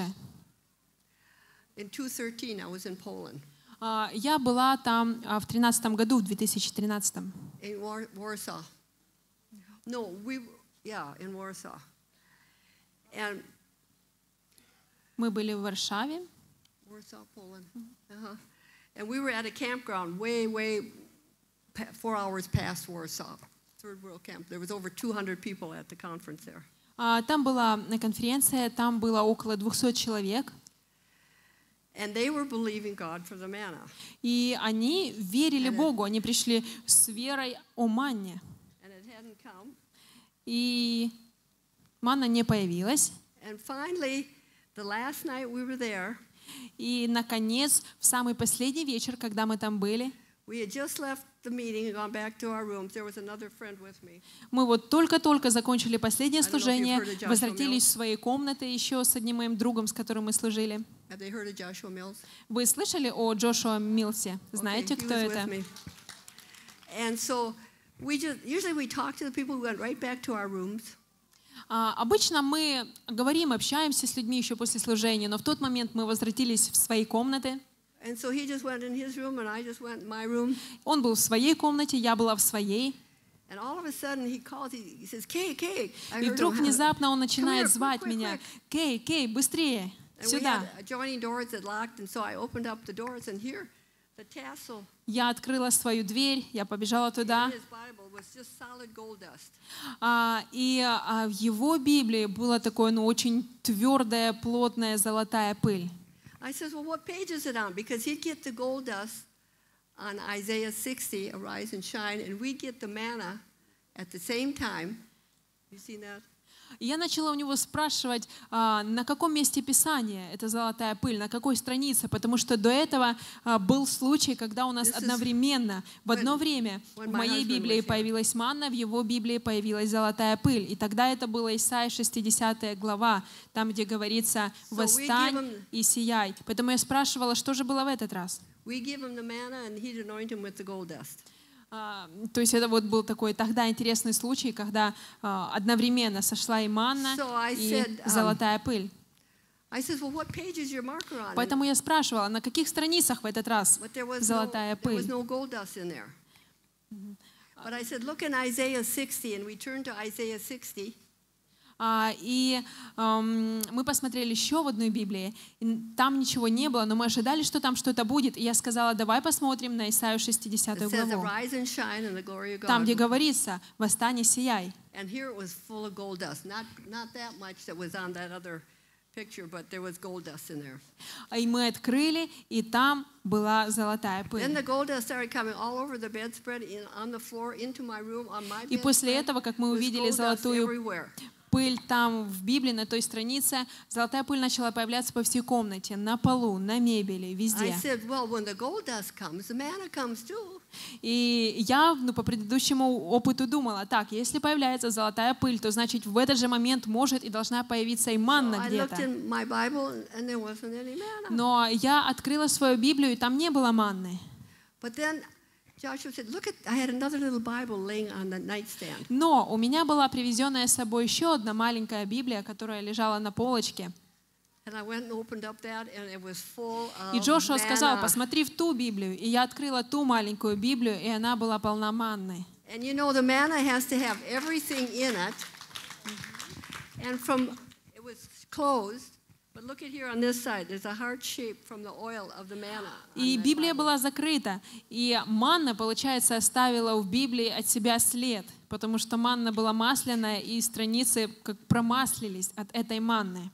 In 2013, I was in Poland, Я была там в 2013 году, в 2013. in Warsaw. No, in Warsaw. And Мы были в Варшаве. Warsaw, Poland. And we were at a campground way 4 hours past Warsaw, third world camp. There was over 200 people at the conference there. Там была конференция, там было около 200 человек. And they were believing God for the manna. И они верили Богу, они пришли с верой о манне. And it hadn't come. И манна не появилась. And finally, the last night we were there, И, наконец, в самый последний вечер, когда мы там были, we had just left the meeting and gone back to our rooms. There was another friend with me. мы вот только-только закончили последнее I don't know if you've служение, heard of Joshua возвратились Mills. в свои комнаты еще с одним моим другом, с которым мы служили. Have they heard of Joshua Mills? Вы слышали о Джошуа Милсе? Знаете, Okay, he кто was это? with me. And so usually we talked to the people who went right back to our rooms. Обычно мы говорим, общаемся с людьми еще после служения, но в тот момент мы возвратились в свои комнаты. And so he just went in his room, and I just went in my room. Он был в своей комнате, я была в своей. And all of a sudden he calls, he says, Kay, Kay. I И heard вдруг him. внезапно он начинает Come here, звать quick, меня. quick. Кей, Кей, быстрее, And we сюда. had adjoining doors that locked, and so I opened up the doors, and here, the tassel Я открыла свою дверь, я побежала туда. in his Bible was just solid gold dust. И в его Библии была такое, очень твердая, плотная золотая пыль. I says, well, what page is it on? Because he'd get the gold dust on Isaiah 60, Arise and Shine, and we get the manna at the same time. You seen that? И я начала у него спрашивать, на каком месте Писания эта золотая пыль, на какой странице, потому что до этого был случай, когда у нас одновременно, в одно время в моей Библии появилась манна, в его Библии появилась золотая пыль. И тогда это было Исайя 60 глава, там, где говорится «Восстань и сияй». Поэтому я спрашивала, что же было в этот раз. То есть это вот был такой тогда интересный случай, когда одновременно сошла и манна, и золотая пыль. Поэтому я спрашивала, на каких страницах в этот раз золотая пыль? И мы посмотрели еще в одной Библии, и там ничего не было, но мы ожидали, что там что-то будет. И я сказала, давай посмотрим на Исаию 60 главу. Там, где говорится, «Восстань и сияй». И мы открыли, и там была золотая пыль. И после этого, как мы увидели золотую пыль там в Библии, на той странице, золотая пыль начала появляться по всей комнате, на полу, на мебели, везде. И я по предыдущему опыту думала, так, если появляется золотая пыль, то значит в этот же момент может и должна появиться и манна где-то. Но я открыла свою Библию, и там не было манны. Joshua said, "Look at, I had another little Bible laying on the nightstand." Но у меня была привезенная с собой еще одна маленькая Библия, которая лежала на полочке. И Джошуа сказал, посмотри в ту Библию. И я открыла ту маленькую Библию, и она была полна манны. And you know, the manna has to have everything in it. And from, it was closed. But look at here on this side. There's a heart shape from the oil of the manna. И Библия была закрыта, и манна, получается, оставила в Библии от себя след, потому что манна была масляная, и страницы как промаслились от этой манны.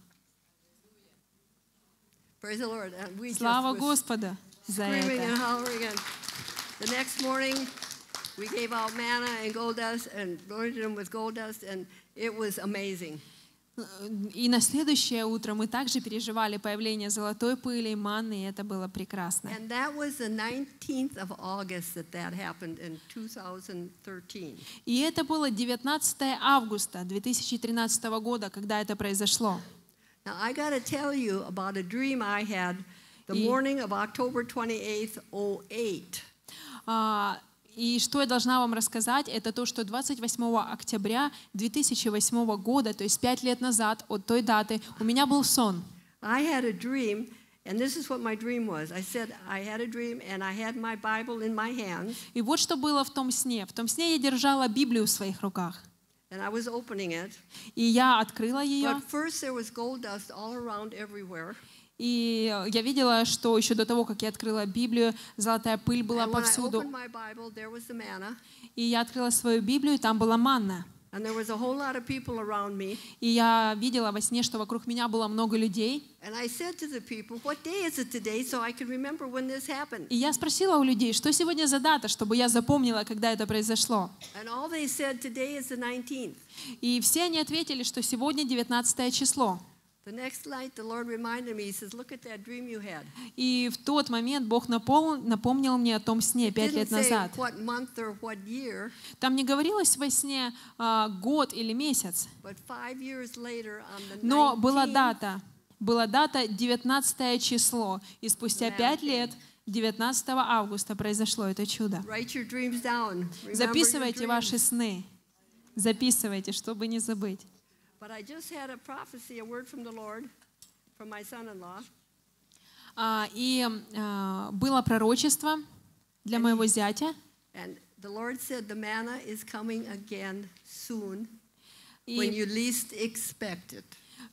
Слава Господу за это. The next morning, we gave out manna and gold dust and anointed them with gold dust, and it was amazing. И на следующее утро мы также переживали появление золотой пыли и манны, и это было прекрасно. And that was the 19th of August that happened in 2013. И это было 19 августа 2013 года, когда это произошло. Now I got to tell you about a dream I had the morning of October 28th, 2008. И что я должна вам рассказать, это то, что 28 октября 2008 года, то есть 5 лет назад от той даты, у меня был сон. I had a dream, and this is what my dream was. I said I had a dream, and I had my Bible in my hands. И вот что было в том сне. В том сне я держала Библию в своих руках. And I was opening it. И я открыла ее. But first there was gold dust all around everywhere. И я видела, что еще до того, как я открыла Библию, золотая пыль была повсюду. И я открыла свою Библию, и там была манна. И я видела во сне, что вокруг меня было много людей. И я спросила у людей, что сегодня за дата, чтобы я запомнила, когда это произошло. И все они ответили, что сегодня 19 число. И в тот момент Бог напомнил мне о том сне 5 лет назад. Там не говорилось во сне год или месяц, но была дата 19 число, и спустя 5 лет, 19 августа, произошло это чудо. Записывайте ваши сны, записывайте, чтобы не забыть. But I just had a prophecy, a word from the Lord, from my son-in-law. И было пророчество для моего зятя. And the Lord said the manna is coming again soon, when you least expect it.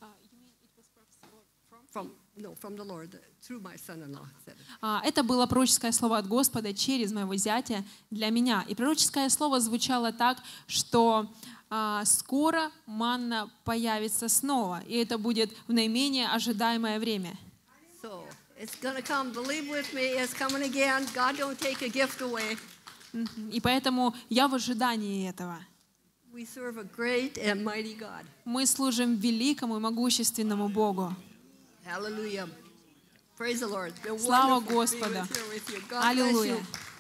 From the Lord, through my son-in-law. Это было пророческое слово от Господа через моего зятя для меня. И пророческое слово звучало так, что скоро манна появится снова, и это будет в наименее ожидаемое время. It's going to come. Believe with me, it's coming again. God don't take a gift away. И поэтому я в ожидании этого. We serve a great and mighty God. Мы служим великому и могущественному Богу. Hallelujah. Praise the Lord. It's been Слава wonderful to be Господа. with you. God bless you. Аллилуйя.